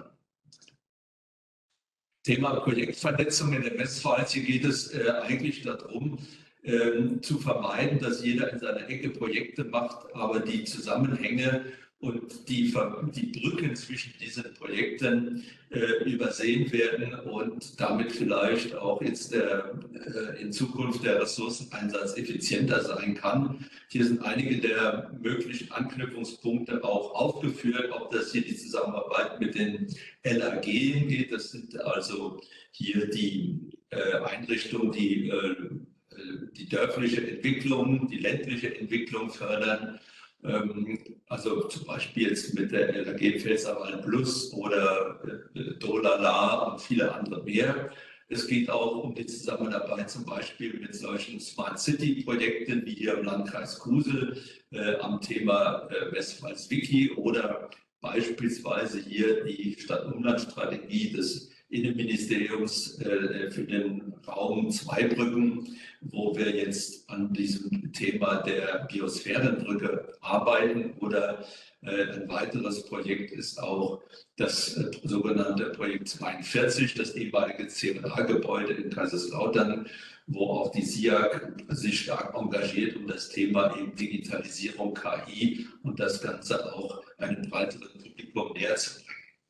Thema Projektvernetzung in der Westpfalz. Hier geht es eigentlich darum, zu vermeiden, dass jeder in seiner Ecke Projekte macht, aber die Zusammenhänge und die Brücken zwischen diesen Projekten übersehen werden und damit vielleicht auch jetzt in Zukunft der Ressourceneinsatz effizienter sein kann. Hier sind einige der möglichen Anknüpfungspunkte auch aufgeführt, ob das hier die Zusammenarbeit mit den LAG geht. Das sind also hier die Einrichtungen, die dörfliche Entwicklung, die ländliche Entwicklung fördern. Also zum Beispiel jetzt mit der LAG Pfälzerwald Plus oder Dolala und viele andere mehr. Es geht auch um die Zusammenarbeit zum Beispiel mit solchen Smart City Projekten wie hier im Landkreis Kusel am Thema Westpfalz Wiki oder beispielsweise hier die Stadt-Umland-Strategie des Innenministeriums für den Raum Zweibrücken, wo wir jetzt an diesem Thema der Biosphärenbrücke arbeiten. Oder ein weiteres Projekt ist auch das sogenannte Projekt 42, das ehemalige CNA-Gebäude in Kaiserslautern, wo auch die SIAG sich stark engagiert, um das Thema eben Digitalisierung, KI und das Ganze auch einem breiteren Publikum näher zu bringen.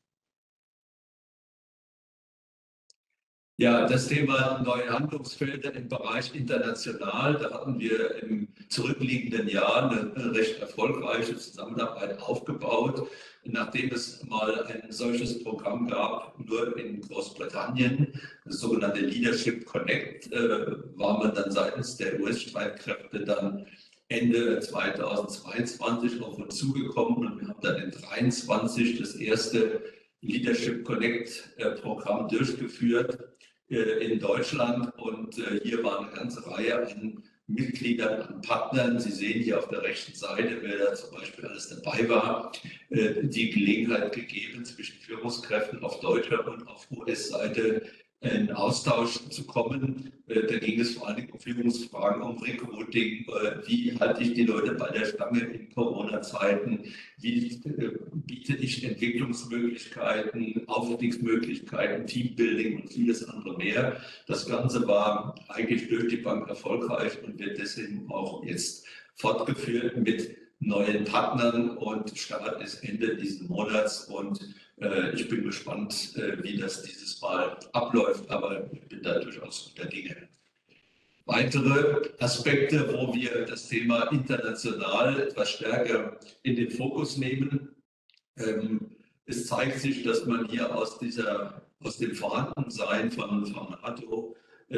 Ja, das Thema neue Handlungsfelder im Bereich international, da hatten wir im zurückliegenden Jahr eine recht erfolgreiche Zusammenarbeit aufgebaut. Nachdem es mal ein solches Programm gab, nur in Großbritannien, das sogenannte Leadership Connect, war man dann seitens der US-Streitkräfte dann Ende 2022 auf uns zugekommen und wir haben dann in 2023 das erste Leadership Connect Programm durchgeführt. in Deutschland und hier war eine ganze Reihe an Mitgliedern, an Partnern. Sie sehen hier auf der rechten Seite, wer da zum Beispiel alles dabei war, die Gelegenheit gegeben, zwischen Führungskräften auf deutscher und auf US-Seite in Austausch zu kommen. Da ging es vor allem um Führungsfragen, um Recruiting, wie halte ich die Leute bei der Stange in Corona-Zeiten, wie biete ich Entwicklungsmöglichkeiten, Aufstiegsmöglichkeiten, Teambuilding und vieles andere mehr. Das Ganze war eigentlich durch die Bank erfolgreich und wird deswegen auch jetzt fortgeführt mit neuen Partnern und Start ist Ende dieses Monats und ich bin gespannt, wie das dieses Mal abläuft, aber ich bin da durchaus guter Dinge. Weitere Aspekte, wo wir das Thema international etwas stärker in den Fokus nehmen. Es zeigt sich, dass man hier aus dem Vorhandensein von NATO,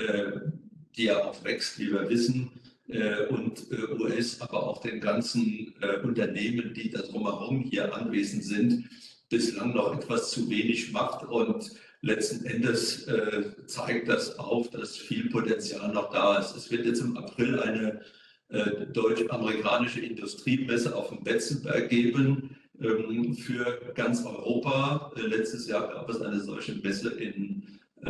die ja auch wächst, wie wir wissen, und US, aber auch den ganzen Unternehmen, die da drumherum hier anwesend sind, bislang noch etwas zu wenig macht und letzten Endes zeigt das auf, dass viel Potenzial noch da ist. Es wird jetzt im April eine deutsch-amerikanische Industriemesse auf dem Betzenberg geben für ganz Europa. Letztes Jahr gab es eine solche Messe in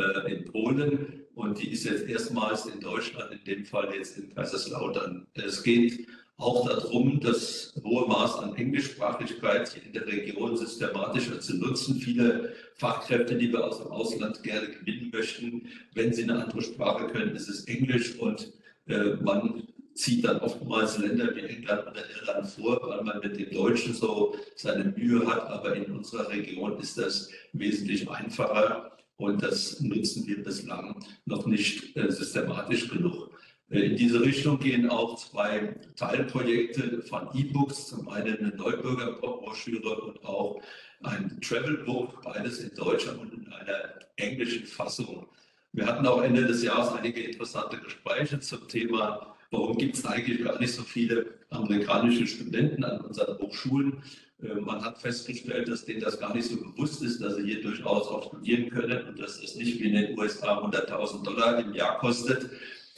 Polen und die ist jetzt erstmals in Deutschland, in dem Fall jetzt in Kaiserslautern. Es geht auch darum, das hohe Maß an Englischsprachigkeit hier in der Region systematischer zu nutzen. Viele Fachkräfte, die wir aus dem Ausland gerne gewinnen möchten, wenn sie eine andere Sprache können, ist es Englisch und man zieht dann oftmals Länder wie England oder Irland vor, weil man mit dem Deutschen so seine Mühe hat, aber in unserer Region ist das wesentlich einfacher und das nutzen wir bislang noch nicht systematisch genug. In diese Richtung gehen auch zwei Teilprojekte von E-Books, zum einen eine Neubürgerbroschüre und auch ein Travelbook, beides in deutscher und in einer englischen Fassung. Wir hatten auch Ende des Jahres einige interessante Gespräche zum Thema, warum gibt es eigentlich gar nicht so viele amerikanische Studenten an unseren Hochschulen. Man hat festgestellt, dass denen das gar nicht so bewusst ist, dass sie hier durchaus auch studieren können und dass es nicht wie in den USA $100.000 im Jahr kostet.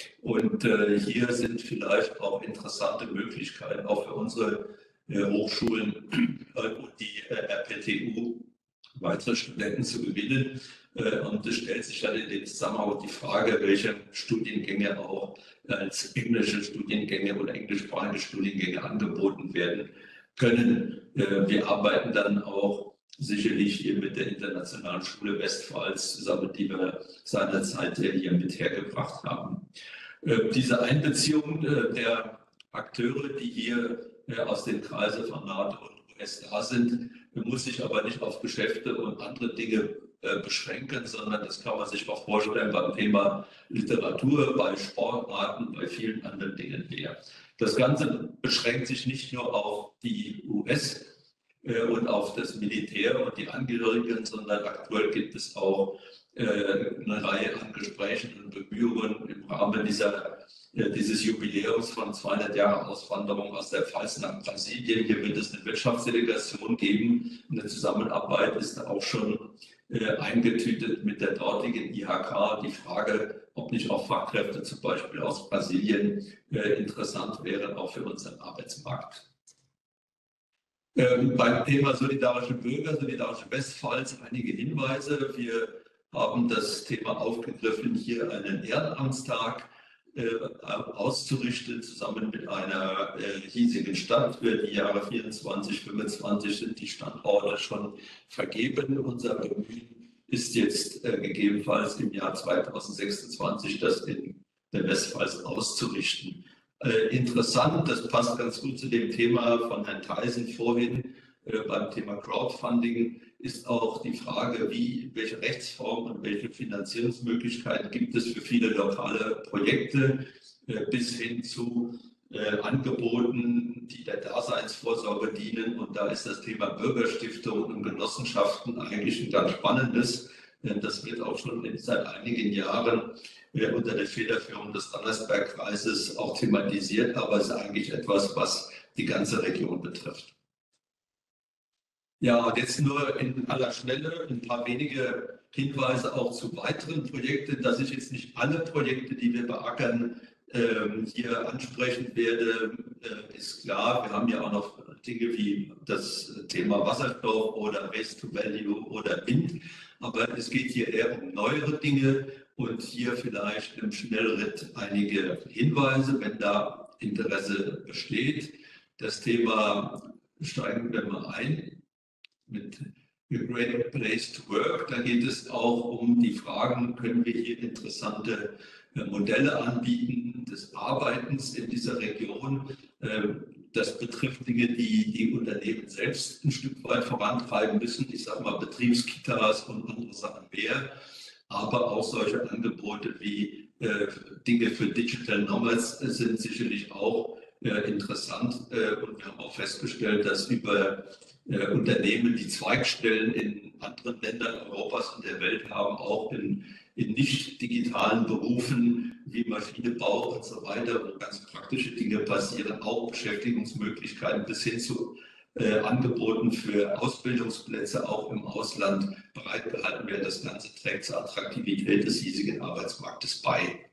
Und hier sind vielleicht auch interessante Möglichkeiten, auch für unsere Hochschulen und die RPTU weitere Studenten zu gewinnen. Und es stellt sich dann in dem Zusammenhang die Frage, welche Studiengänge auch als englische Studiengänge oder englischsprachige Studiengänge angeboten werden können. Wir arbeiten dann auch sicherlich hier mit der Internationalen Schule Westpfalz zusammen, die wir seinerzeit hier mit hergebracht haben. Diese Einbeziehung der Akteure, die hier aus den Kreisen von NATO und US da sind, muss sich aber nicht auf Geschäfte und andere Dinge beschränken, sondern das kann man sich auch vorstellen beim Thema Literatur, bei Sportarten, bei vielen anderen Dingen mehr. Das Ganze beschränkt sich nicht nur auf die US und auf das Militär und die Angehörigen, sondern aktuell gibt es auch eine Reihe an Gesprächen und Bemühungen im Rahmen dieses Jubiläums von 200 Jahren Auswanderung aus der Pfalz nach Brasilien. Hier wird es eine Wirtschaftsdelegation geben. Eine Zusammenarbeit ist auch schon eingetütet mit der dortigen IHK. Die Frage, ob nicht auch Fachkräfte zum Beispiel aus Brasilien interessant wären, auch für unseren Arbeitsmarkt. Beim Thema solidarische Bürger, solidarische Westpfalz einige Hinweise. Wir haben das Thema aufgegriffen, hier einen Ehrenamtstag auszurichten, zusammen mit einer hiesigen Stadt. Für die Jahre 24, 25 sind die Standorte schon vergeben. Unser Bemühen ist jetzt gegebenenfalls im Jahr 2026, das in der Westpfalz auszurichten. Interessant, das passt ganz gut zu dem Thema von Herrn Theisen vorhin, beim Thema Crowdfunding ist auch die Frage, welche Rechtsform und welche Finanzierungsmöglichkeiten gibt es für viele lokale Projekte bis hin zu Angeboten, die der Daseinsvorsorge dienen. Und da ist das Thema Bürgerstiftungen und Genossenschaften eigentlich ein ganz spannendes. Das wird auch schon seit einigen Jahren unter der Federführung des Donnersberg-Kreises auch thematisiert, aber es ist eigentlich etwas, was die ganze Region betrifft. Ja, und jetzt nur in aller Schnelle ein paar wenige Hinweise auch zu weiteren Projekten, dass ich jetzt nicht alle Projekte, die wir beackern, hier ansprechen werde, ist klar. Wir haben ja auch noch Dinge wie das Thema Wasserstoff oder Waste to Value oder Wind. Aber es geht hier eher um neuere Dinge und hier vielleicht im Schnellritt einige Hinweise, wenn da Interesse besteht. Das Thema steigen wir mal ein mit A Great Place to Work. Da geht es auch um die Fragen, können wir hier interessante Modelle anbieten des Arbeitens in dieser Region. Das betrifft Dinge, die die Unternehmen selbst ein Stück weit vorantreiben müssen. Ich sage mal Betriebskitas und andere Sachen mehr. Aber auch solche Angebote wie Dinge für Digital Nomads sind sicherlich auch interessant. Und wir haben auch festgestellt, dass über Unternehmen, die Zweigstellen in anderen Ländern Europas und der Welt haben, auch in nicht digitalen Berufen wie Maschinenbau und so weiter, wo ganz praktische Dinge passieren, auch Beschäftigungsmöglichkeiten bis hin zu Angeboten für Ausbildungsplätze auch im Ausland bereitgehalten werden. Das Ganze trägt zur Attraktivität des hiesigen Arbeitsmarktes bei.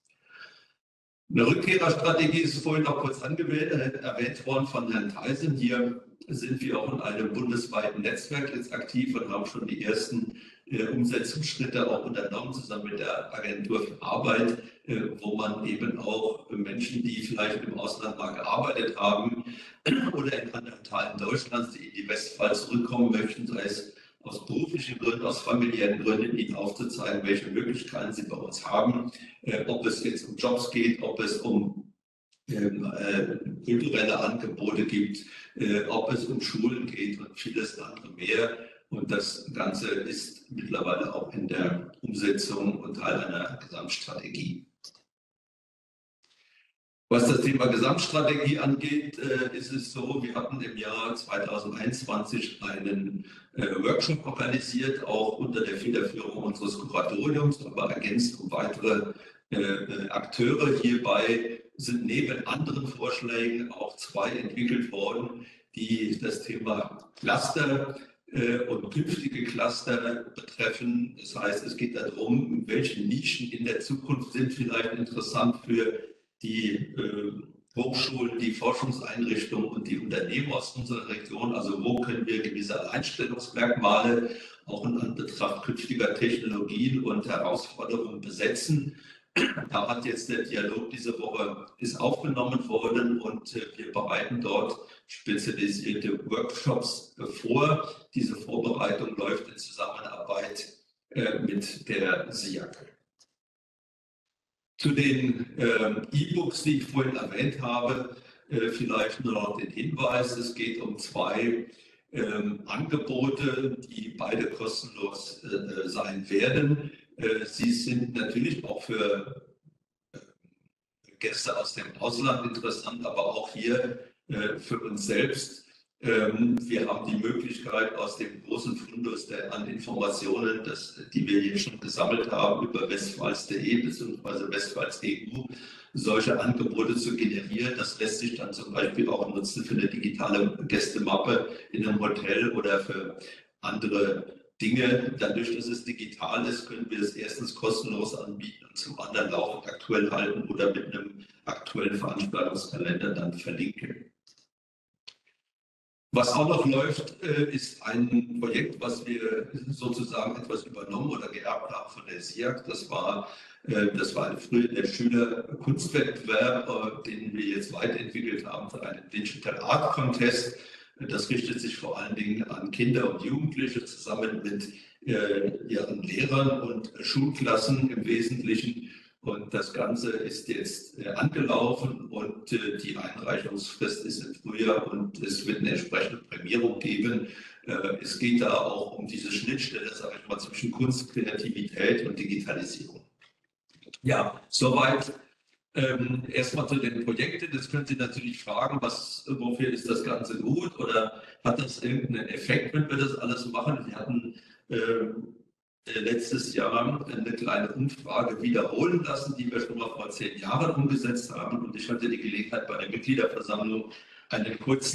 Eine Rückkehrerstrategie ist vorhin noch kurz erwähnt worden von Herrn Theisen. Hier sind wir auch in einem bundesweiten Netzwerk jetzt aktiv und haben schon die ersten Umsetzungsschritte auch unternommen, zusammen mit der Agentur für Arbeit, wo man eben auch Menschen, die vielleicht im Ausland mal gearbeitet haben oder in anderen Teilen Deutschlands, die in die Westpfalz zurückkommen möchten, sei es aus beruflichen Gründen, aus familiären Gründen, ihnen aufzuzeigen, welche Möglichkeiten sie bei uns haben, ob es jetzt um Jobs geht, ob es um kulturelle Angebote gibt, ob es um Schulen geht und vieles andere mehr. Und das Ganze ist mittlerweile auch in der Umsetzung und Teil einer Gesamtstrategie. Was das Thema Gesamtstrategie angeht, ist es so, wir hatten im Jahr 2021 einen Workshop organisiert, auch unter der Federführung unseres Kuratoriums, aber ergänzt um weitere Akteure. Hierbei sind neben anderen Vorschlägen auch 2 entwickelt worden, die das Thema Cluster und künftige Cluster betreffen. Das heißt, es geht darum, welche Nischen in der Zukunft sind vielleicht interessant für die Hochschulen, die Forschungseinrichtungen und die Unternehmen aus unserer Region. Also wo können wir gewisse Alleinstellungsmerkmale auch in Anbetracht künftiger Technologien und Herausforderungen besetzen. Da hat jetzt der Dialog diese Woche ist aufgenommen worden und wir bereiten dort spezialisierte Workshops vor. Diese Vorbereitung läuft in Zusammenarbeit mit der SIAG. Zu den E-Books, die ich vorhin erwähnt habe, vielleicht nur noch den Hinweis, es geht um 2 Angebote, die beide kostenlos sein werden. Sie sind natürlich auch für Gäste aus dem Ausland interessant, aber auch hier für uns selbst. Wir haben die Möglichkeit, aus dem großen Fundus an Informationen, die wir hier schon gesammelt haben, über westpfalz.de bzw. westpfalz.eu, solche Angebote zu generieren. Das lässt sich dann zum Beispiel auch nutzen für eine digitale Gästemappe in einem Hotel oder für andere Dinge. Dadurch, dass es digital ist, können wir es erstens kostenlos anbieten und zum anderen laufend aktuell halten oder mit einem aktuellen Veranstaltungskalender dann verlinken. Was auch noch läuft, ist ein Projekt, was wir sozusagen etwas übernommen oder geerbt haben von der SIAG. Das war früher der Schülerkunstwettbewerb, den wir jetzt weiterentwickelt haben für einen Digital Art Contest. Das richtet sich vor allen Dingen an Kinder und Jugendliche zusammen mit ihren Lehrern und Schulklassen im Wesentlichen. Und das Ganze ist jetzt angelaufen und die Einreichungsfrist ist im Frühjahr und es wird eine entsprechende Prämierung geben. Es geht da auch um diese Schnittstelle, sage ich mal, zwischen Kunst, Kreativität und Digitalisierung. Ja, soweit erstmal zu den Projekten. Das können Sie natürlich fragen, wofür ist das Ganze gut oder hat das irgendeinen Effekt, wenn wir das alles machen? Wir hatten letztes Jahr eine kleine Umfrage wiederholen lassen, die wir schon mal vor 10 Jahren umgesetzt haben. Und ich hatte die Gelegenheit, bei der Mitgliederversammlung einen kurzen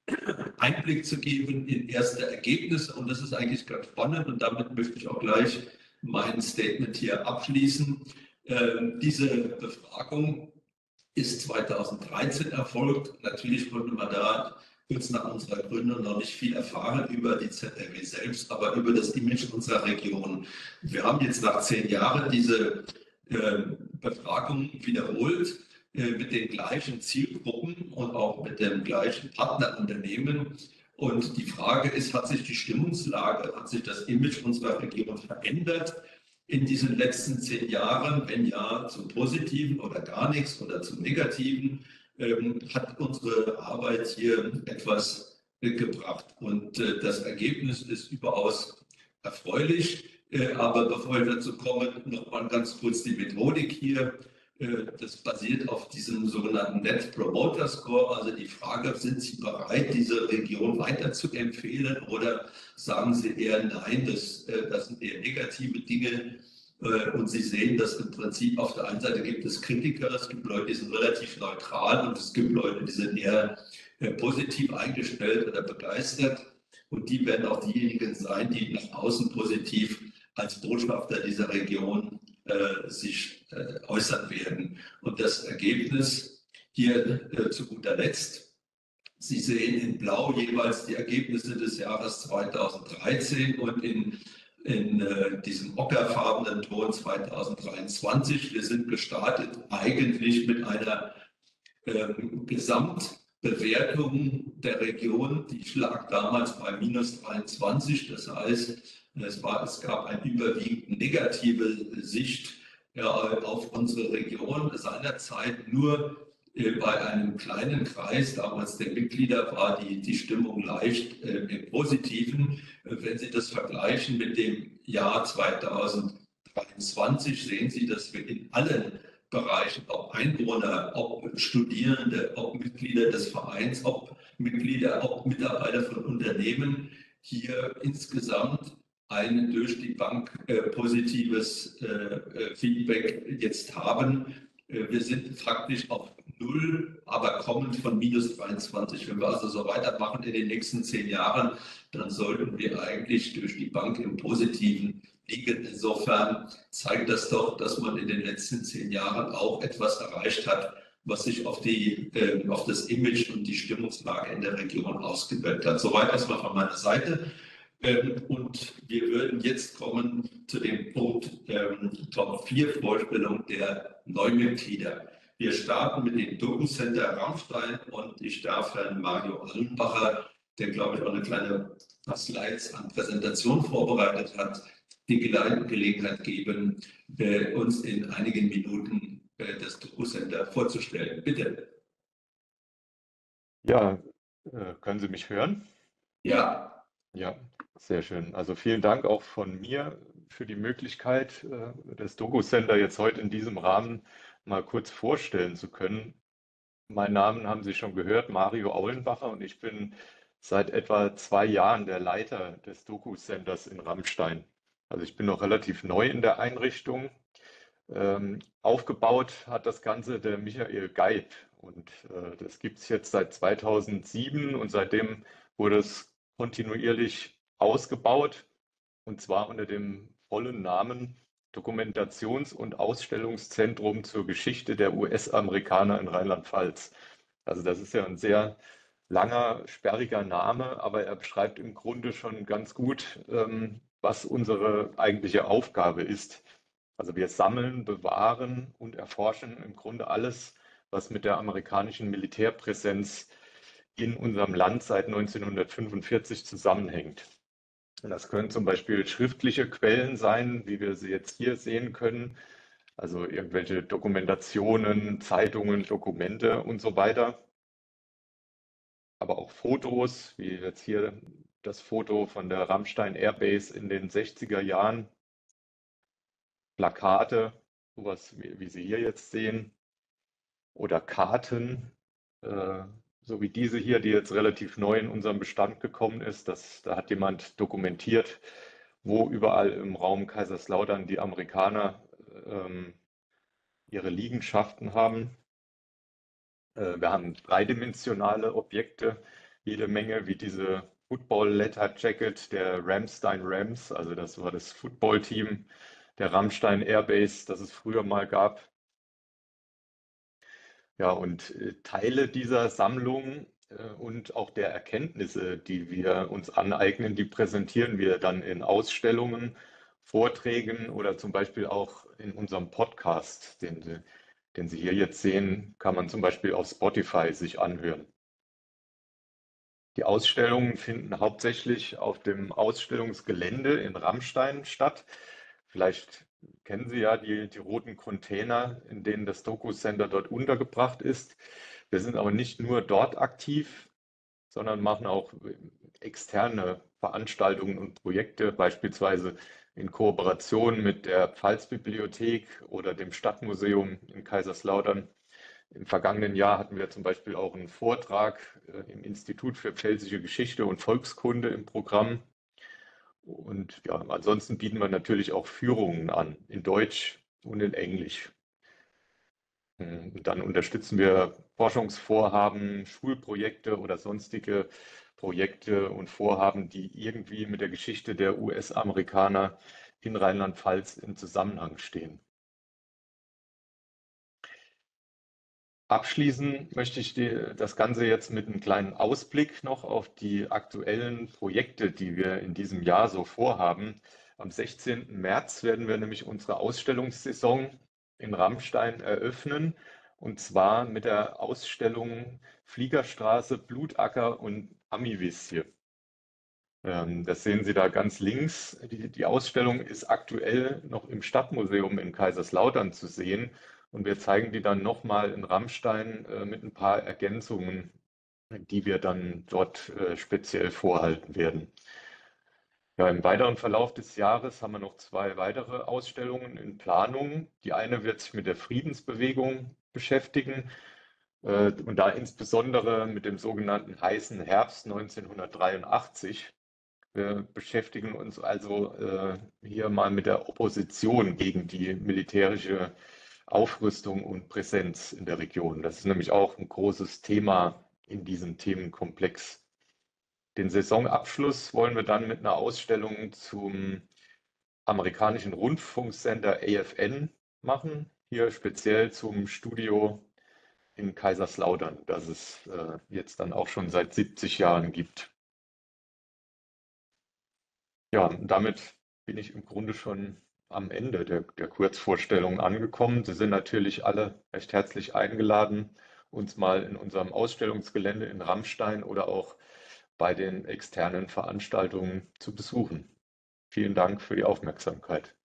Einblick zu geben in erste Ergebnisse. Und das ist eigentlich ganz spannend. Und damit möchte ich auch gleich mein Statement hier abschließen. Diese Befragung ist 2013 erfolgt. Natürlich konnte man da kurz nach unserer Gründung noch nicht viel erfahren über die ZRW selbst, aber über das Image unserer Region. Wir haben jetzt nach 10 Jahren diese Befragung wiederholt mit den gleichen Zielgruppen und auch mit dem gleichen Partnerunternehmen. Und die Frage ist, hat sich die Stimmungslage, hat sich das Image unserer Region verändert in diesen letzten 10 Jahren? Wenn ja, zum Positiven oder gar nichts oder zum Negativen? Hat unsere Arbeit hier etwas gebracht? Und das Ergebnis ist überaus erfreulich. Aber bevor wir dazu kommen, noch mal ganz kurz die Methodik hier. Das basiert auf diesem sogenannten Net Promoter Score, also die Frage, sind Sie bereit, diese Region weiter zu empfehlen, oder sagen Sie eher nein, das sind eher negative Dinge. Und Sie sehen, dass im Prinzip auf der einen Seite gibt es Kritiker, es gibt Leute, die sind relativ neutral, und es gibt Leute, die sind eher positiv eingestellt oder begeistert. Und die werden auch diejenigen sein, die nach außen positiv als Botschafter dieser Region sich äußern werden. Und das Ergebnis hier zu guter Letzt: Sie sehen in Blau jeweils die Ergebnisse des Jahres 2013 und in diesem ockerfarbenen Ton 2023. Wir sind gestartet eigentlich mit einer Gesamtbewertung der Region, die lag damals bei -23. Das heißt, es gab eine überwiegend negative Sicht auf unsere Region. Seinerzeit nur bei einem kleinen Kreis, damals der Mitglieder, war die Stimmung leicht im Positiven. Wenn Sie das vergleichen mit dem Jahr 2023, sehen Sie, dass wir in allen Bereichen, ob Einwohner, ob Studierende, ob Mitglieder des Vereins, ob Mitglieder, ob Mitarbeiter von Unternehmen, hier insgesamt ein durch die Bank positives Feedback jetzt haben. Wir sind faktisch auf Null, aber kommend von -23. Wenn wir also so weitermachen in den nächsten 10 Jahren, dann sollten wir eigentlich durch die Bank im Positiven liegen. Insofern zeigt das doch, dass man in den letzten 10 Jahren auch etwas erreicht hat, was sich auf das Image und die Stimmungslage in der Region ausgewirkt hat. Soweit erstmal von meiner Seite. Und wir würden jetzt kommen zu dem Punkt Top 4 Vorstellung der Neumitglieder. Wir starten mit dem Doku-Center Rammstein, und ich darf Herrn Mario Allenbacher, der, glaube ich, auch eine kleine Slides an Präsentation vorbereitet hat, die Gelegenheit geben, uns in einigen Minuten das Doku-Center vorzustellen. Bitte. Ja, können Sie mich hören? Ja. Ja, sehr schön. Also vielen Dank auch von mir für die Möglichkeit, das Doku-Center jetzt heute in diesem Rahmen mal kurz vorstellen zu können. Meinen Namen haben Sie schon gehört, Mario Aulenbacher, und ich bin seit etwa 2 Jahren der Leiter des Doku-Centers in Rammstein. Also ich bin noch relativ neu in der Einrichtung. Aufgebaut hat das Ganze der Michael Geib, und das gibt es jetzt seit 2007, und seitdem wurde es kontinuierlich ausgebaut, und zwar unter dem vollen Namen Dokumentations- und Ausstellungszentrum zur Geschichte der US-Amerikaner in Rheinland-Pfalz. Also das ist ja ein sehr langer, sperriger Name, aber er beschreibt im Grunde schon ganz gut, was unsere eigentliche Aufgabe ist. Also wir sammeln, bewahren und erforschen im Grunde alles, was mit der amerikanischen Militärpräsenz in unserem Land seit 1945 zusammenhängt. Und das können zum Beispiel schriftliche Quellen sein, wie wir sie jetzt hier sehen können, also irgendwelche Dokumentationen, Zeitungen, Dokumente und so weiter. Aber auch Fotos, wie jetzt hier das Foto von der Ramstein Airbase in den 60er Jahren, Plakate, sowas wie Sie hier jetzt sehen, oder Karten, so wie diese hier, die jetzt relativ neu in unserem Bestand gekommen ist. Da hat jemand dokumentiert, wo überall im Raum Kaiserslautern die Amerikaner ihre Liegenschaften haben. Wir haben dreidimensionale Objekte, jede Menge, wie diese Football Letter Jacket der Ramstein Rams, also das war das Footballteam der Ramstein Airbase, das es früher mal gab. Ja, und Teile dieser Sammlung und auch der Erkenntnisse, die wir uns aneignen, die präsentieren wir dann in Ausstellungen, Vorträgen oder zum Beispiel auch in unserem Podcast, den Sie hier jetzt sehen, kann man zum Beispiel auf Spotify sich anhören. Die Ausstellungen finden hauptsächlich auf dem Ausstellungsgelände in Ramstein statt. Vielleicht kennen Sie ja die roten Container, in denen das Doku-Center dort untergebracht ist. Wir sind aber nicht nur dort aktiv, sondern machen auch externe Veranstaltungen und Projekte, beispielsweise in Kooperation mit der Pfalzbibliothek oder dem Stadtmuseum in Kaiserslautern. Im vergangenen Jahr hatten wir zum Beispiel auch einen Vortrag im Institut für Pfälzische Geschichte und Volkskunde im Programm. Und ja, ansonsten bieten wir natürlich auch Führungen an, in Deutsch und in Englisch. Und dann unterstützen wir Forschungsvorhaben, Schulprojekte oder sonstige Projekte und Vorhaben, die irgendwie mit der Geschichte der US-Amerikaner in Rheinland-Pfalz im Zusammenhang stehen. Abschließen möchte ich das Ganze jetzt mit einem kleinen Ausblick noch auf die aktuellen Projekte, die wir in diesem Jahr so vorhaben. Am 16. März werden wir nämlich unsere Ausstellungssaison in Ramstein eröffnen, und zwar mit der Ausstellung Fliegerstraße, Blutacker und Amivisje. Das sehen Sie da ganz links. Die Ausstellung ist aktuell noch im Stadtmuseum in Kaiserslautern zu sehen. Und wir zeigen die dann nochmal in Ramstein mit ein paar Ergänzungen, die wir dann dort speziell vorhalten werden. Ja, im weiteren Verlauf des Jahres haben wir noch 2 weitere Ausstellungen in Planung. Die eine wird sich mit der Friedensbewegung beschäftigen und da insbesondere mit dem sogenannten heißen Herbst 1983. Wir beschäftigen uns also hier mal mit der Opposition gegen die militärische Aufrüstung und Präsenz in der Region. Das ist nämlich auch ein großes Thema in diesem Themenkomplex. Den Saisonabschluss wollen wir dann mit einer Ausstellung zum amerikanischen Rundfunksender AFN machen, hier speziell zum Studio in Kaiserslautern, das es jetzt dann auch schon seit 70 Jahren gibt. Ja, und damit bin ich im Grunde schon am Ende der Kurzvorstellung angekommen. Sie sind natürlich alle recht herzlich eingeladen, uns mal in unserem Ausstellungsgelände in Ramstein oder auch bei den externen Veranstaltungen zu besuchen. Vielen Dank für die Aufmerksamkeit.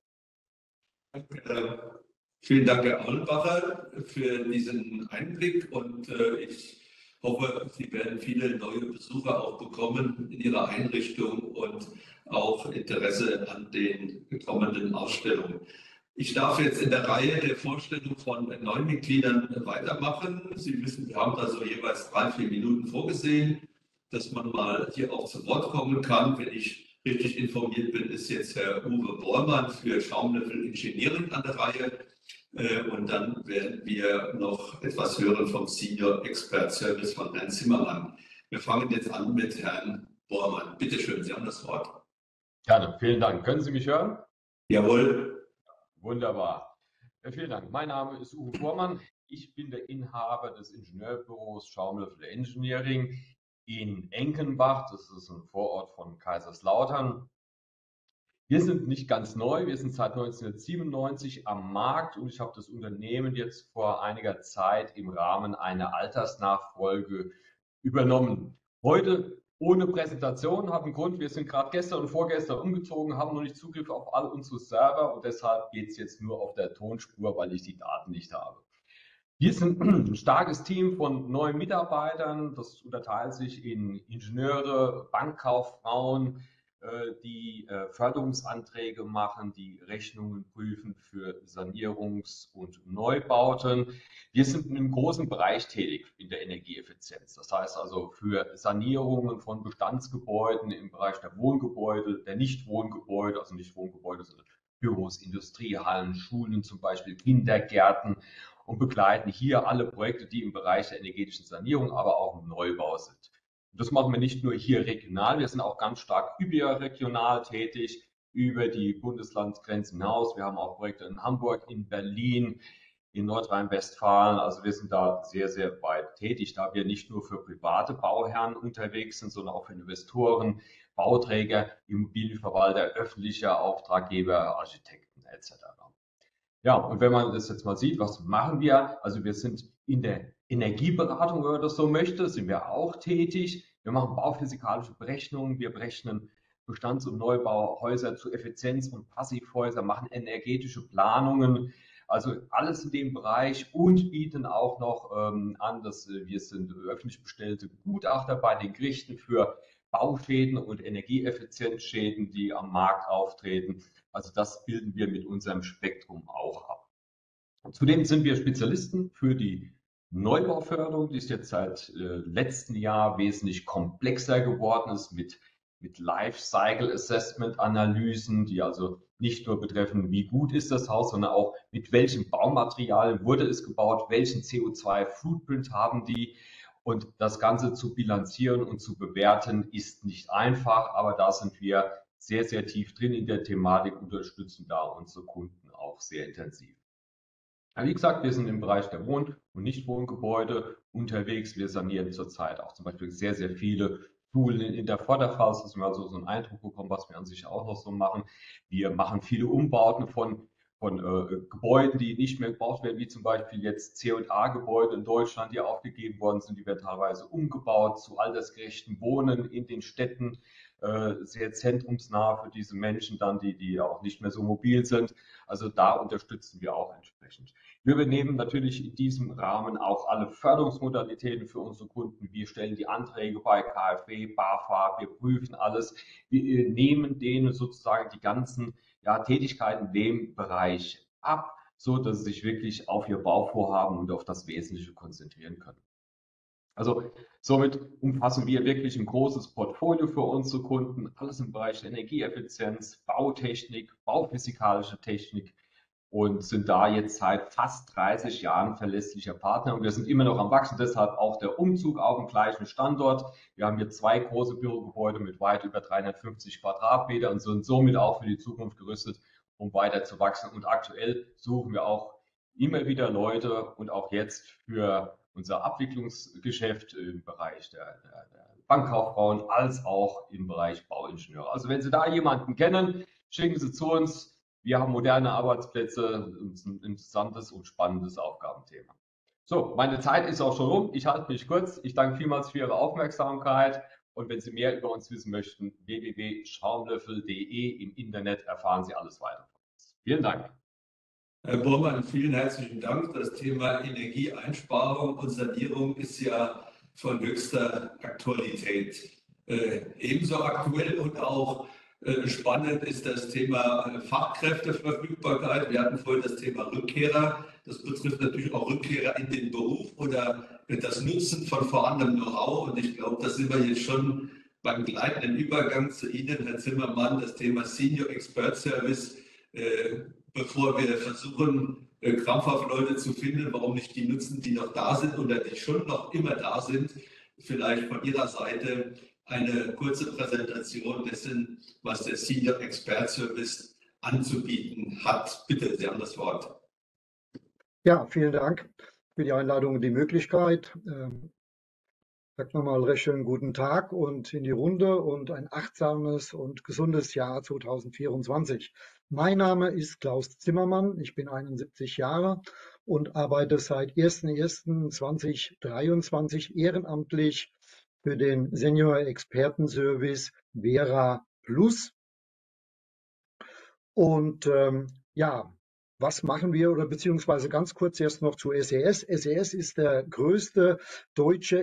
Vielen Dank, Herr Aulenbacher, für diesen Einblick, und ich hoffe, Sie werden viele neue Besucher auch bekommen in Ihrer Einrichtung und auch Interesse an den kommenden Ausstellungen. Ich darf jetzt in der Reihe der Vorstellung von neuen Mitgliedern weitermachen. Sie wissen, wir haben da so jeweils 3-4 Minuten vorgesehen, dass man mal hier auch zu Wort kommen kann. Wenn ich richtig informiert bin, ist jetzt Herr Uwe Bormann für Schaumlöffel Engineering an der Reihe. Und dann werden wir noch etwas hören vom Senior Expert Service von Herrn Zimmermann. Wir fangen jetzt an mit Herrn Bormann. Bitte schön, Sie haben das Wort. Gerne, vielen Dank. Können Sie mich hören? Jawohl. Wunderbar. Vielen Dank. Mein Name ist Uwe Bormann. Ich bin der Inhaber des Ingenieurbüros Schaumlöffel Engineering in Enkenbach. Das ist ein Vorort von Kaiserslautern. Wir sind nicht ganz neu, wir sind seit 1997 am Markt, und ich habe das Unternehmen jetzt vor einiger Zeit im Rahmen einer Altersnachfolge übernommen. Heute ohne Präsentation, hat einen Grund: wir sind gerade gestern und vorgestern umgezogen, haben noch nicht Zugriff auf all unsere Server, und deshalb geht es jetzt nur auf der Tonspur, weil ich die Daten nicht habe. Wir sind ein starkes Team von 9 Mitarbeitern, das unterteilt sich in Ingenieure, Bankkauffrauen, die Förderungsanträge machen, die Rechnungen prüfen für Sanierungs- und Neubauten. Wir sind in einem großen Bereich tätig in der Energieeffizienz. Das heißt also für Sanierungen von Bestandsgebäuden im Bereich der Wohngebäude, der Nichtwohngebäude, also Nichtwohngebäude, sondern Büros, Industriehallen, Schulen zum Beispiel, Kindergärten, und begleiten hier alle Projekte, die im Bereich der energetischen Sanierung, aber auch im Neubau sind. Das machen wir nicht nur hier regional, wir sind auch ganz stark überregional tätig, über die Bundeslandgrenzen hinaus. Wir haben auch Projekte in Hamburg, in Berlin, in Nordrhein-Westfalen. Also wir sind da sehr, sehr weit tätig, da wir nicht nur für private Bauherren unterwegs sind, sondern auch für Investoren, Bauträger, Immobilienverwalter, öffentliche Auftraggeber, Architekten etc. Ja, und wenn man das jetzt mal sieht, was machen wir? Also wir sind in der Energieberatung, wenn man das so möchte, sind wir auch tätig. Wir machen bauphysikalische Berechnungen, wir berechnen Bestands- und Neubauhäuser zu Effizienz- und Passivhäuser, machen energetische Planungen, also alles in dem Bereich und bieten auch noch an, dass wir sind öffentlich bestellte Gutachter bei den Gerichten für Bauschäden und Energieeffizienzschäden, die am Markt auftreten. Also das bilden wir mit unserem Spektrum auch ab. Zudem sind wir Spezialisten für die Neubauförderung, die ist jetzt seit letztem Jahr wesentlich komplexer geworden ist mit Lifecycle Assessment Analysen, die also nicht nur betreffen, wie gut ist das Haus, sondern auch mit welchen Baumaterialien wurde es gebaut, welchen CO2-Footprint haben die. Und das Ganze zu bilanzieren und zu bewerten ist nicht einfach, aber da sind wir sehr, sehr tief drin in der Thematik, unterstützen da unsere Kunden auch sehr intensiv. Wie gesagt, wir sind im Bereich der Wohn- und Nichtwohngebäude unterwegs. Wir sanieren zurzeit auch zum Beispiel sehr, sehr viele Schulen in der Vorderpfalz, dass wir also so einen Eindruck bekommen, was wir an sich auch noch so machen. Wir machen viele Umbauten von Gebäuden, die nicht mehr gebraucht werden, wie zum Beispiel jetzt C&A-Gebäude in Deutschland, die aufgegeben worden sind, die werden teilweise umgebaut zu altersgerechten Wohnen in den Städten, sehr zentrumsnah für diese Menschen dann, die auch nicht mehr so mobil sind. Also da unterstützen wir auch entsprechend. Wir übernehmen natürlich in diesem Rahmen auch alle Förderungsmodalitäten für unsere Kunden. Wir stellen die Anträge bei KfW, BAFA, wir prüfen alles. Wir nehmen denen sozusagen die ganzen Tätigkeiten in dem Bereich ab, so dass sie sich wirklich auf ihr Bauvorhaben und auf das Wesentliche konzentrieren können. Also somit umfassen wir wirklich ein großes Portfolio für unsere Kunden, alles im Bereich Energieeffizienz, Bautechnik, bauphysikalische Technik und sind da jetzt seit fast 30 Jahren verlässlicher Partner und wir sind immer noch am Wachsen, deshalb auch der Umzug auf dem gleichen Standort. Wir haben hier 2 große Bürogebäude mit weit über 350 Quadratmeter und sind somit auch für die Zukunft gerüstet, um weiter zu wachsen. Und aktuell suchen wir auch immer wieder Leute und auch jetzt für unser Abwicklungsgeschäft im Bereich der Bankkauffrauen als auch im Bereich Bauingenieure. Also wenn Sie da jemanden kennen, schicken Sie zu uns. Wir haben moderne Arbeitsplätze, ein interessantes und spannendes Aufgabenthema. So, meine Zeit ist auch schon rum. Ich halte mich kurz. Ich danke vielmals für Ihre Aufmerksamkeit. Und wenn Sie mehr über uns wissen möchten, www.schaumlöffel.de im Internet erfahren Sie alles weiter von uns. Vielen Dank. Herr Bormann, vielen herzlichen Dank. Das Thema Energieeinsparung und Sanierung ist ja von höchster Aktualität. Ebenso aktuell und auch spannend ist das Thema Fachkräfteverfügbarkeit. Wir hatten vorhin das Thema Rückkehrer. Das betrifft natürlich auch Rückkehrer in den Beruf oder das Nutzen von vorhandenem Know-how. Und ich glaube, da sind wir jetzt schon beim gleitenden Übergang zu Ihnen, Herr Zimmermann, das Thema Senior Expert Service. Bevor wir versuchen, krampfhaft Leute zu finden, warum nicht die nutzen, die noch da sind oder die schon noch immer da sind, vielleicht von Ihrer Seite eine kurze Präsentation dessen, was der Senior Expert Service anzubieten hat. Bitte, Sie haben das Wort. Ja, vielen Dank für die Einladung und die Möglichkeit. Sagt nochmal recht schönen guten Tag und in die Runde und ein achtsames und gesundes Jahr 2024. Mein Name ist Klaus Zimmermann, ich bin 71 Jahre und arbeite seit 01.01.2023 ehrenamtlich für den Senior Expertenservice Vera Plus. Und was machen wir oder beziehungsweise ganz kurz erst noch zu SES. SES ist die größte deutsche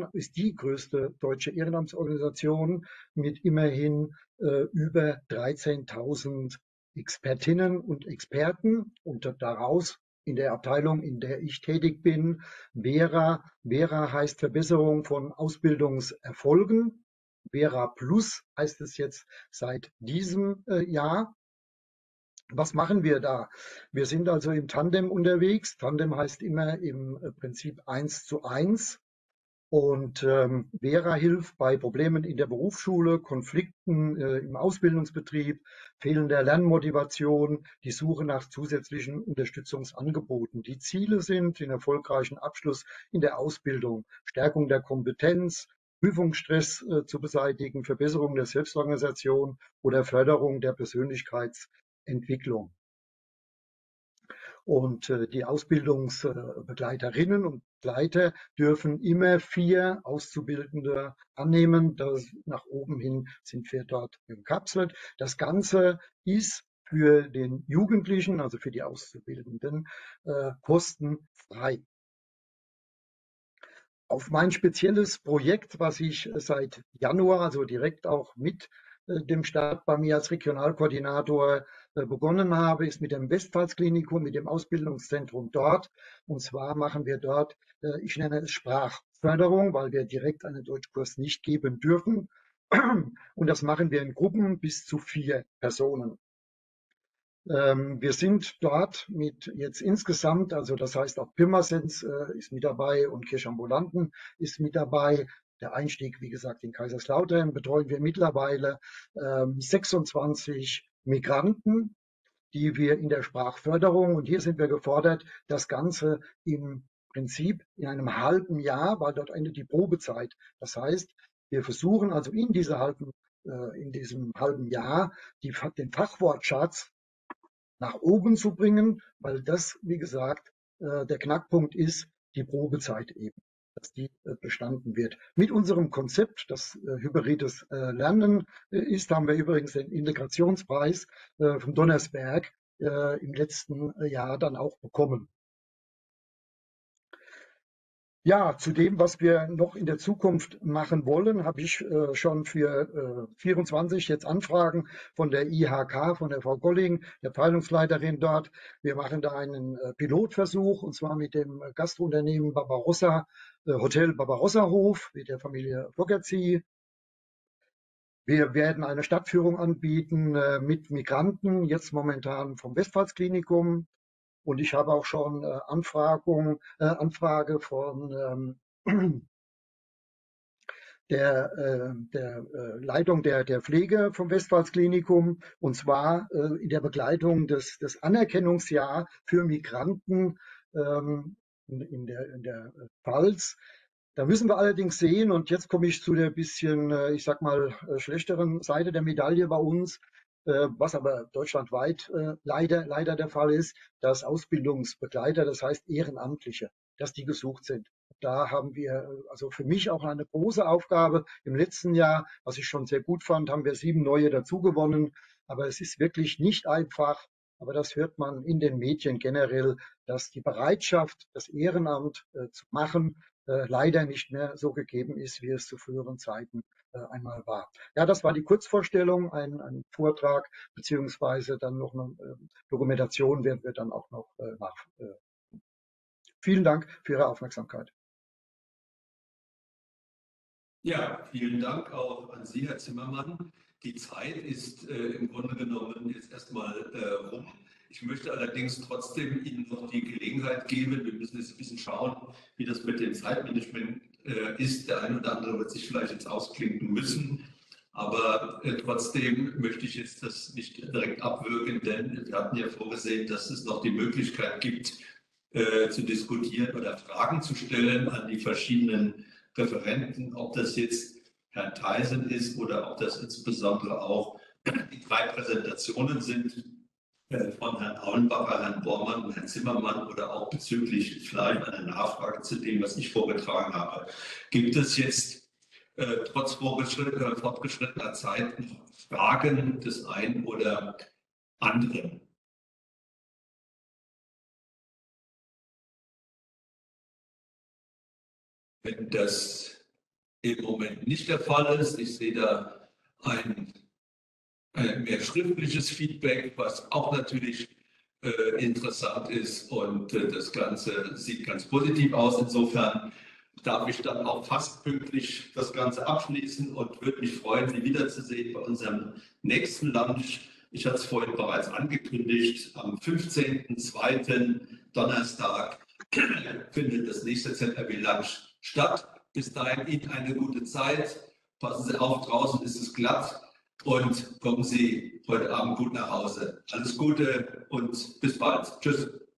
Ehrenamtsorganisation mit immerhin über 13.000 Expertinnen und Experten und daraus in der Abteilung, in der ich tätig bin, Vera. Vera heißt Verbesserung von Ausbildungserfolgen. Vera Plus heißt es jetzt seit diesem Jahr. Was machen wir da? Wir sind also im Tandem unterwegs. Tandem heißt immer im Prinzip 1:1. Und Vera hilft bei Problemen in der Berufsschule, Konflikten im Ausbildungsbetrieb, fehlender Lernmotivation, die Suche nach zusätzlichen Unterstützungsangeboten. Die Ziele sind den erfolgreichen Abschluss in der Ausbildung, Stärkung der Kompetenz, Prüfungsstress zu beseitigen, Verbesserung der Selbstorganisation oder Förderung der Persönlichkeitsentwicklung. Und die Ausbildungsbegleiterinnen und Begleiter dürfen immer 4 Auszubildende annehmen. Nach oben hin sind wir dort gekapselt. Das Ganze ist für den Jugendlichen, also für die Auszubildenden, kostenfrei. Auf mein spezielles Projekt, was ich seit Januar, also direkt auch mit dem Start bei mir als Regionalkoordinator begonnen habe, ist mit dem Westpfalz-Klinikum, mit dem Ausbildungszentrum dort. Und zwar machen wir dort, ich nenne es Sprachförderung, weil wir direkt einen Deutschkurs nicht geben dürfen. Und das machen wir in Gruppen bis zu 4 Personen. Wir sind dort mit jetzt insgesamt, also das heißt auch Pirmasens ist mit dabei und Kirchambulanten ist mit dabei. Der Einstieg, wie gesagt, in Kaiserslautern betreuen wir mittlerweile 26 Migranten, die wir in der Sprachförderung, und hier sind wir gefordert, das Ganze im Prinzip in einem halben Jahr, weil dort endet die Probezeit. Das heißt, wir versuchen also in diesem halben Jahr den Fachwortschatz nach oben zu bringen, weil das, wie gesagt, der Knackpunkt ist, die Probezeit eben, dass die bestanden wird. Mit unserem Konzept, das hybrides Lernen ist, haben wir übrigens den Integrationspreis vom Donnersberg im letzten Jahr dann auch bekommen. Ja, zu dem, was wir noch in der Zukunft machen wollen, habe ich schon für 24 jetzt Anfragen von der IHK, von der Frau Golling, der Abteilungsleiterin dort. Wir machen da einen Pilotversuch, und zwar mit dem Gastrounternehmen Barbarossa, Hotel Barbarossa Hof, mit der Familie Fogerty. Wir werden eine Stadtführung anbieten mit Migranten, jetzt momentan vom Westpfalz-Klinikum. Und ich habe auch schon Anfrage von der Leitung der Pflege vom Westpfalz-Klinikum, und zwar in der Begleitung des Anerkennungsjahr für Migranten in der Pfalz. Da müssen wir allerdings sehen, und jetzt komme ich zu der bisschen, ich sag mal, schlechteren Seite der Medaille bei uns, was aber deutschlandweit leider der Fall ist, dass Ausbildungsbegleiter, das heißt Ehrenamtliche, dass die gesucht sind. Da haben wir also für mich auch eine große Aufgabe. Im letzten Jahr, was ich schon sehr gut fand, haben wir 7 neue dazu gewonnen. Aber es ist wirklich nicht einfach. Aber das hört man in den Medien generell, dass die Bereitschaft, das Ehrenamt zu machen, leider nicht mehr so gegeben ist, wie es zu früheren Zeiten einmal war. Ja, das war die Kurzvorstellung, ein Vortrag, beziehungsweise dann noch eine Dokumentation werden wir dann auch noch Vielen Dank für Ihre Aufmerksamkeit. Ja, vielen Dank auch an Sie, Herr Zimmermann. Die Zeit ist im Grunde genommen jetzt erstmal rum. Ich möchte allerdings trotzdem Ihnen noch die Gelegenheit geben, wir müssen jetzt ein bisschen schauen, wie das mit dem Zeitmanagement ist. Der eine oder andere wird sich vielleicht jetzt ausklinken müssen, aber trotzdem möchte ich jetzt das nicht direkt abwürgen, denn wir hatten ja vorgesehen, dass es noch die Möglichkeit gibt, zu diskutieren oder Fragen zu stellen an die verschiedenen Referenten, ob das jetzt Herrn Theisen ist oder ob das insbesondere auch die 3 Präsentationen sind von Herrn Aulenbacher, Herrn Bormann und Herrn Zimmermann oder auch bezüglich vielleicht einer Nachfrage zu dem, was ich vorgetragen habe. Gibt es jetzt trotz fortgeschrittener Zeit noch Fragen des einen oder anderen? Wenn das im Moment nicht der Fall ist, ich sehe da ein mehr schriftliches Feedback, was auch natürlich interessant ist, und das Ganze sieht ganz positiv aus. Insofern darf ich dann auch fast pünktlich das Ganze abschließen und würde mich freuen, Sie wiederzusehen bei unserem nächsten Lunch. Ich hatte es vorhin bereits angekündigt, am 15.02. Donnerstag findet das nächste ZRW Lunch statt. Bis dahin Ihnen eine gute Zeit. Passen Sie auf, draußen ist es glatt und kommen Sie heute Abend gut nach Hause. Alles Gute und bis bald. Tschüss.